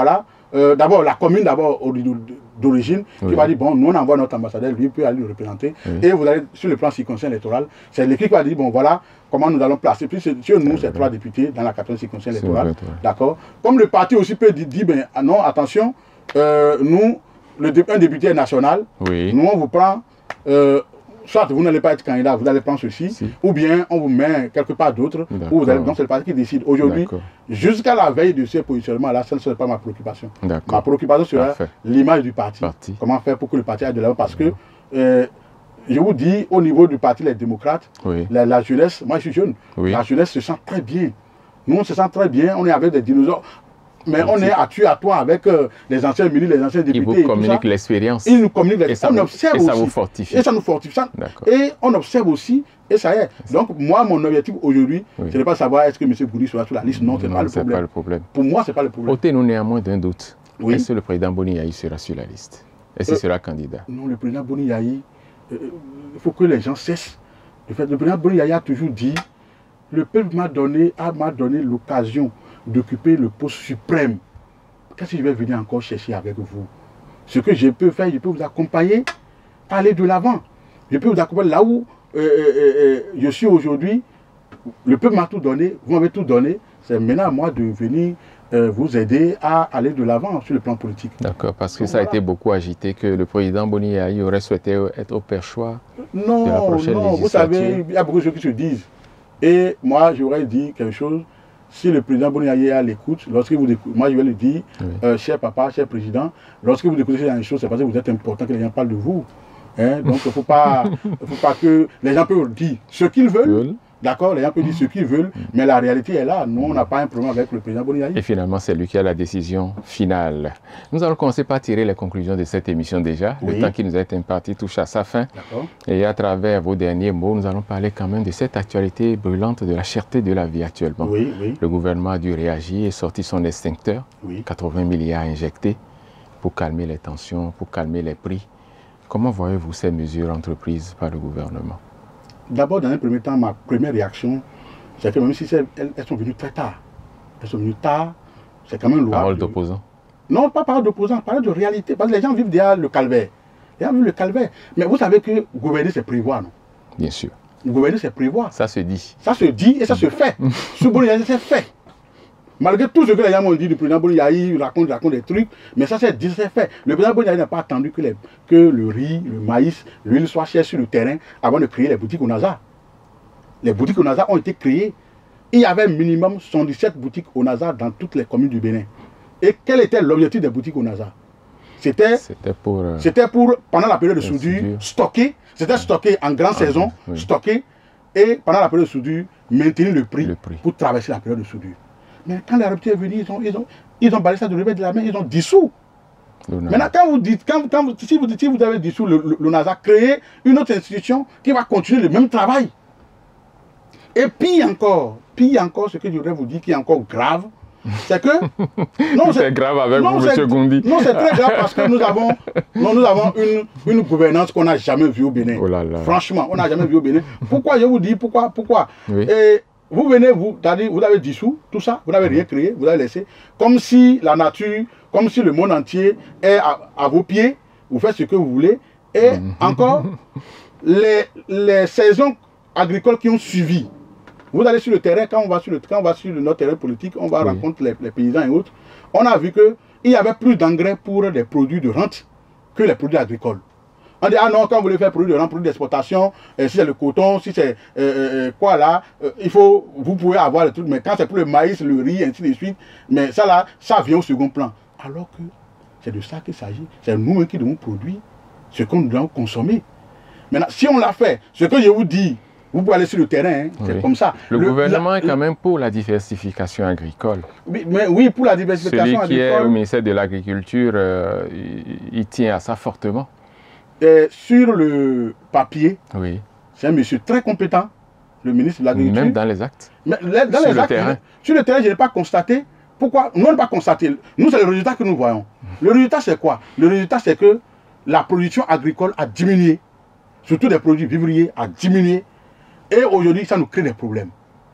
euh, d'abord la commune d'abord d'origine, oui. qui va dire, bon, nous on envoie notre ambassadeur, lui peut aller le représenter, oui. Et vous allez sur le plan circonscription électoral, c'est l'équipe qui va dire, bon voilà, comment nous allons placer, puis sur nous c'est trois députés dans la quatorzième circonscription électorale, d'accord. Comme le parti aussi peut dire, dire ben non, attention, euh, nous, le, un député national, oui. Nous on vous prend, euh, soit vous n'allez pas être candidat, vous allez prendre ceci, si. Ou bien on vous met quelque part d'autre, ou vous allez, donc c'est le parti qui décide. Aujourd'hui, jusqu'à la veille de ce positionnement-là, ça ne serait pas ma préoccupation. Ma préoccupation sera l'image du parti. parti. Comment faire pour que le parti aille de l'avant, parce que, euh, je vous dis, au niveau du parti Les Démocrates, oui. la, la jeunesse, moi je suis jeune, oui. La jeunesse se sent très bien. Nous on se sent très bien, on est avec des dinosaures. Mais on est à tuer à toi avec euh, les anciens ministres, les anciens députés. Ils vous communiquent l'expérience. Ils nous communiquent l'expérience. On observe et aussi. ça vous fortifie. Et ça nous fortifie. Et on observe aussi, et ça y est. Donc, moi, mon objectif aujourd'hui, oui. Ce n'est pas savoir est-ce que M. Gouri sera sur la liste. Non, ce n'est pas, pas le problème. Pour moi, ce n'est pas le problème. Ôtez-nous néanmoins d'un doute. Oui. Est-ce que le président Boni Yayi sera sur la liste? Est-ce qu'il euh, sera candidat? Non, le président Boni Yayi, il euh, faut que les gens cessent. Le, fait, le président Boni Yayi a toujours dit, le peuple m'a donné, m'a donné l'occasion d'occuper le poste suprême. Qu'est-ce que je vais venir encore chercher avec vous? Ce que je peux faire, je peux vous accompagner, aller de l'avant. Je peux vous accompagner là où euh, euh, euh, je suis aujourd'hui. Le peuple m'a tout donné, vous m'avez tout donné. C'est maintenant à moi de venir euh, vous aider à aller de l'avant sur le plan politique. D'accord, parce que donc, ça voilà. a été beaucoup agité que le président Boni Yayi aurait souhaité être au perchoir non, de la prochaine non, législature. Vous savez, il y a beaucoup de choses qui se disent. Et moi, j'aurais dit quelque chose. Si le président Boni Yayi est à l'écoute, lorsque vous écoutez, moi je vais le dire, oui. euh, cher papa, cher président, lorsque vous écoutez ces choses, c'est parce que vous êtes important que les gens parlent de vous. Hein? Donc il ne faut pas, faut pas que les gens peuvent dire ce qu'ils veulent. D'accord, les gens peuvent dire ce qu'ils veulent, mais la réalité est là. Nous, on n'a pas un problème avec le président Boni Yayi. Et finalement, c'est lui qui a la décision finale. Nous allons commencer par tirer les conclusions de cette émission déjà. Oui. Le temps qui nous a été imparti touche à sa fin. Et à travers vos derniers mots, nous allons parler quand même de cette actualité brûlante de la cherté de la vie actuellement. Oui, oui. Le gouvernement a dû réagir et sortir son extincteur, oui. quatre-vingts milliards injectés pour calmer les tensions, pour calmer les prix. Comment voyez-vous ces mesures entreprises par le gouvernement? D'abord, dans un premier temps, ma première réaction, c'est que même si elles, elles sont venues très tard, elles sont venues tard, c'est quand même louable. Parole d'opposant? Non, pas parole d'opposant, parole de réalité. Parce que les gens vivent derrière le calvaire. Les gens vivent le calvaire. Mais vous savez que gouverner, c'est prévoir, non? Bien sûr. Gouverner, c'est prévoir. Ça se dit. Ça se dit et ça se fait. Sous Boni Yayi, c'est fait. Malgré tout ce que les gens m'ont dit, le président Boni Yayi raconte, raconte des trucs, mais ça c'est dit, c'est fait. Le président Boni Yayi n'a pas attendu que, les, que le riz, le maïs, l'huile soient chers sur le terrain avant de créer les boutiques au NASA. Les boutiques au NASA ont été créées. Il y avait minimum soixante-dix-sept boutiques au NASA dans toutes les communes du Bénin. Et quel était l'objectif des boutiques au NASA? C'était pour, euh, pour, pendant la période de soudure, soudure. stocker, c'était stocker en grande ah, saison, oui. stocker, et pendant la période de soudure, maintenir le prix, le prix pour traverser la période de soudure. Mais quand les Reptiles est venu, ils ont, ils ont, ils ont balayé ça de revers de la main, ils ont dissous. Maintenant, quand vous dites, quand, quand vous, si, vous, si vous avez dissous le, le, le NASA, créez une autre institution qui va continuer le même travail. Et pire encore, pire encore, ce que je voudrais vous dire qui est encore grave, c'est que... Non, c'est grave avec non, vous, M. Gondi. Non, c'est très grave parce que nous avons, non, nous avons une, une gouvernance qu'on n'a jamais vue au Bénin. Oh là là. Franchement, on n'a jamais vu au Bénin. Pourquoi, je vous dis, pourquoi, pourquoi oui. Et vous venez, vous, vous avez dissous tout ça, vous n'avez rien créé, vous avez laissé, comme si la nature, comme si le monde entier est à, à vos pieds, vous faites ce que vous voulez, et encore, les, les saisons agricoles qui ont suivi, vous allez sur le terrain, quand on va sur, le, quand on va sur notre terrain politique, on va oui. rencontrer les, les paysans et autres, on a vu qu'il y avait plus d'engrais pour les produits de rente que les produits agricoles. On dit, ah non, quand vous voulez faire produit de rente, produit d'exportation, euh, si c'est le coton, si c'est euh, euh, quoi là, euh, il faut, vous pouvez avoir le truc, mais quand c'est pour le maïs, le riz, ainsi de suite, mais ça là, ça vient au second plan. Alors que c'est de ça qu'il s'agit, c'est nous-mêmes qui devons produire ce qu'on doit consommer. Maintenant, si on l'a fait, ce que je vous dis, vous pouvez aller sur le terrain, hein, c'est oui. comme ça. Le, le gouvernement la, est quand même pour la diversification agricole. Oui, mais, oui pour la diversification agricole. Celui qui agricole. est au ministère de l'Agriculture, euh, il, il tient à ça fortement. Et sur le papier, oui. c'est un monsieur très compétent, le ministre de l'Agriculture. Même dans les actes. Mais dans sur les le actes, terrain. Sur le terrain, je n'ai pas constaté. Pourquoi? Nous, on n'a pas constaté. Nous, c'est le résultat que nous voyons. Le résultat, c'est quoi? Le résultat, c'est que la production agricole a diminué. Surtout des produits vivriers a diminué. Et aujourd'hui, ça nous crée des problèmes.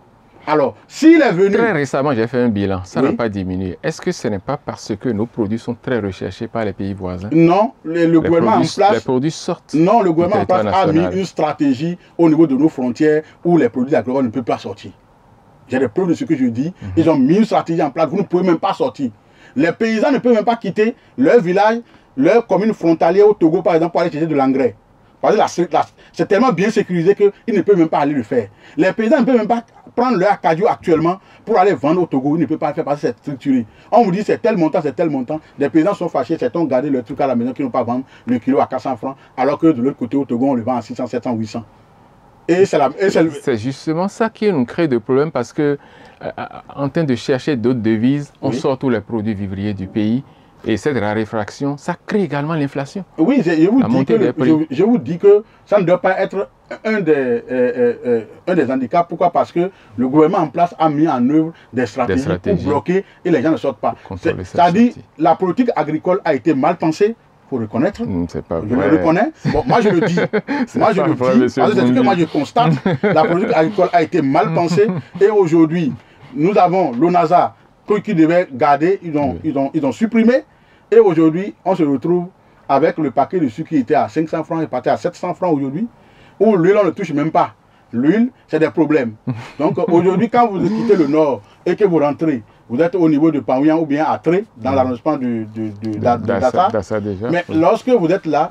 Alors, s'il est venu... Très récemment, j'ai fait un bilan. Ça n'a Oui. pas diminué. Est-ce que ce n'est pas parce que nos produits sont très recherchés par les pays voisins? Non, le, le les gouvernement produits, en place... Les produits sortent. Non, le gouvernement en place territoire a mis national. une stratégie au niveau de nos frontières où les produits agricoles ne peuvent pas sortir. J'ai des preuves de ce que je dis. Mhm. Ils ont mis une stratégie en place. Vous ne pouvez même pas sortir. Les paysans ne peuvent même pas quitter leur village, leur commune frontalière au Togo, par exemple, pour aller chercher de l'engrais. Parce que la- la- c'est tellement bien sécurisé qu'ils ne peuvent même pas aller le faire. Les paysans ne peuvent même pas prendre leur acajou actuellement pour aller vendre au Togo. Ils ne peuvent pas le faire parce que c'est structuré. On vous dit c'est tel montant, c'est tel montant. Les paysans sont fâchés, c'est ont gardé leur truc à la maison qui n'ont pas vendre le kilo à quatre cents francs, alors que de l'autre côté au Togo, on le vend à six cents, sept cents, huit cents. Et c'est la... et c'est le- C'est justement ça qui nous crée des problèmes parce que, euh, en train de chercher d'autres devises, on Oui. sort tous les produits vivriers du pays et cette raréfaction, ça crée également l'inflation. Oui, je, je vous La dis montée que le- des prix. je, je vous dis que ça ne doit pas être un des, euh, euh, euh, un des handicaps. Pourquoi? Parce que le gouvernement en place a mis en œuvre des stratégies, stratégies. pour bloquer et les gens ne sortent pas. Pour contrôler cette C'est-à-dire, sortie. la politique agricole a été mal pensée, il faut reconnaître. Hmm, C'est pas Je vrai. le reconnais. Bon, moi je le dis. C'est moi je pas le vrai, dis. monsieur Parce que c'est ce que Bondi. moi je constate. La politique agricole a été mal pensée. Et aujourd'hui, nous avons l'ONASA qui devait garder, ils ont, Oui. ils ont, ils ont supprimé. Et aujourd'hui, on se retrouve avec le paquet de sucre qui était à cinq cents francs et parti à sept cents francs aujourd'hui, où l'huile, on ne touche même pas. L'huile, c'est des problèmes. Donc aujourd'hui, quand vous quittez le nord et que vous rentrez, vous êtes au niveau de Paouian ou bien à Tré, dans l'arrondissement de, de, de, d'A- de D'Assa- Dassa. d'Assa déjà. Mais Oui. lorsque vous êtes là,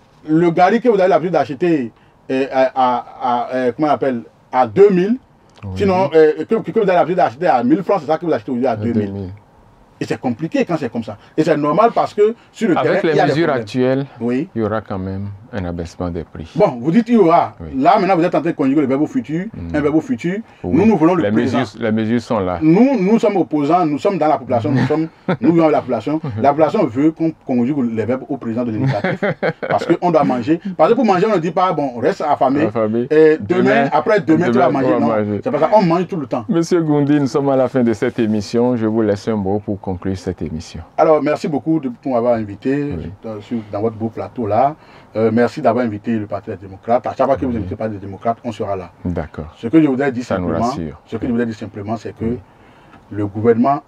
le gari que vous avez l'habitude d'acheter euh, à, à, à, euh, comment on appelle, à deux mille, Oui. sinon euh, que, que vous avez l'habitude d'acheter à mille francs, c'est ça que vous achetez aujourd'hui à deux mille. deux mille. Et c'est compliqué quand c'est comme ça. Et c'est normal parce que sur le terrain, Avec il les y a des mesures problèmes. actuelles, Oui. il y aura quand même un abaissement des prix. Bon, vous dites il y aura. Oui. Là, maintenant, vous êtes en train de conjuguer le verbe au futur, un verbe au futur. Oui. Nous, nous voulons le les présent. mesures, les mesures sont là. Nous, nous sommes opposants, nous sommes dans la population, nous sommes, nous vivons avec la population. La population veut qu'on conjugue les verbes au présent de l'indicatif parce qu'on doit manger. Parce que pour manger, on ne dit pas, bon, reste affamé. Affamé. Et demain, Demain, après demain, tu vas demain, manger. on va Non, manger. c'est pas ça, on mange tout le temps. Monsieur Goundi, nous sommes à la fin de cette émission. Je vous laisse un mot pour conclure cette émission. Alors, merci beaucoup de pour m'avoir invité Oui. dans, sur- dans votre beau plateau là. Euh, merci d'avoir invité le Parti des démocrates. À chaque fois que vous invitez le Parti des démocrates, on sera là. D'accord. Ce que je voudrais dire Ça nous simplement, rassure. ce que je voudrais dire simplement, c'est que Oui. le gouvernement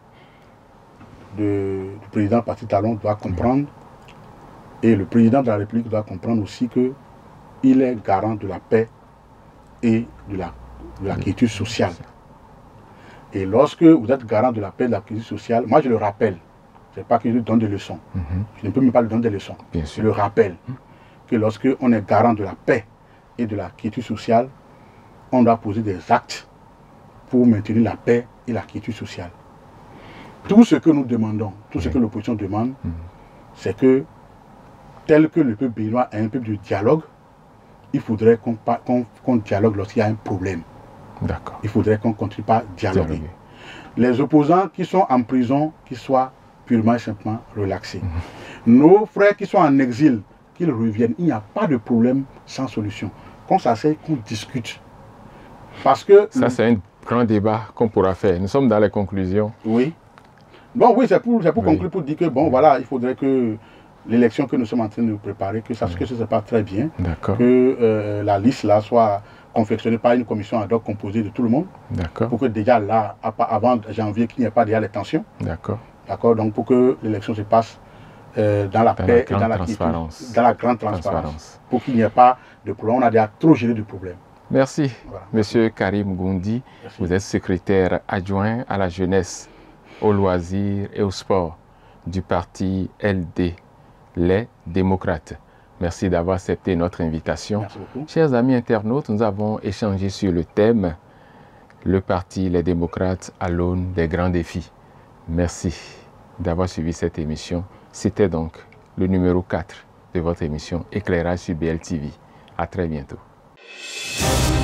de- du président Patrice Talon doit comprendre, et le président de la République doit comprendre aussi que il est garant de la paix et de la, de la quiétude sociale. Et lorsque vous êtes garant de la paix et de la quiétude sociale, moi je le rappelle, c'est pas que je lui donne des leçons, Mhm. je ne peux même pas lui donner des leçons. Bien Je sûr. le rappelle que lorsque on est garant de la paix et de la quiétude sociale, on doit poser des actes pour maintenir la paix et la quiétude sociale. Tout ce que nous demandons, tout ce que l'opposition demande, Mhm. c'est que, tel que le peuple béninois est un peuple de dialogue, il faudrait qu'on pa- qu'on- qu'on dialogue lorsqu'il y a un problème. D'accord. Il faudrait qu'on ne continue pas à dialoguer. Dialoguer. Les opposants qui sont en prison, qu'ils soient purement et simplement relaxés. Nos frères qui sont en exil, qu'ils reviennent. Il n'y a pas de problème sans solution. Qu'on s'asseye, qu'on discute. Parce que... Ça, c'est un grand débat qu'on pourra faire. Nous sommes dans les conclusions. Oui. Bon, oui, c'est pour, c'est pour Oui. conclure, pour dire que, bon, voilà, il faudrait que l'élection que nous sommes en train de préparer, que ça, que ça se passe très bien, D'accord. que euh, la liste là soit confectionnée par une commission ad hoc composée de tout le monde, D'accord. pour que déjà là, à pa- avant janvier, qu'il n'y ait pas déjà les tensions. D'accord. D'accord. Donc, pour que l'élection se passe euh, dans la Dans paix la et dans grande la transparence. quiétude, dans la grande transparence. Transparence. Pour qu'il n'y ait pas de problème. On a déjà trop géré de problèmes. Merci. Voilà. Monsieur Karim Goundi, Merci. vous êtes secrétaire adjoint à la jeunesse, aux loisirs et au sport du parti L D, les démocrates. Merci d'avoir accepté notre invitation. Merci beaucoup. Chers amis internautes, nous avons échangé sur le thème « Le parti Les démocrates à l'aune des grands défis ». Merci d'avoir suivi cette émission. C'était donc le numéro quatre de votre émission Éclairage sur B L T V. À très bientôt.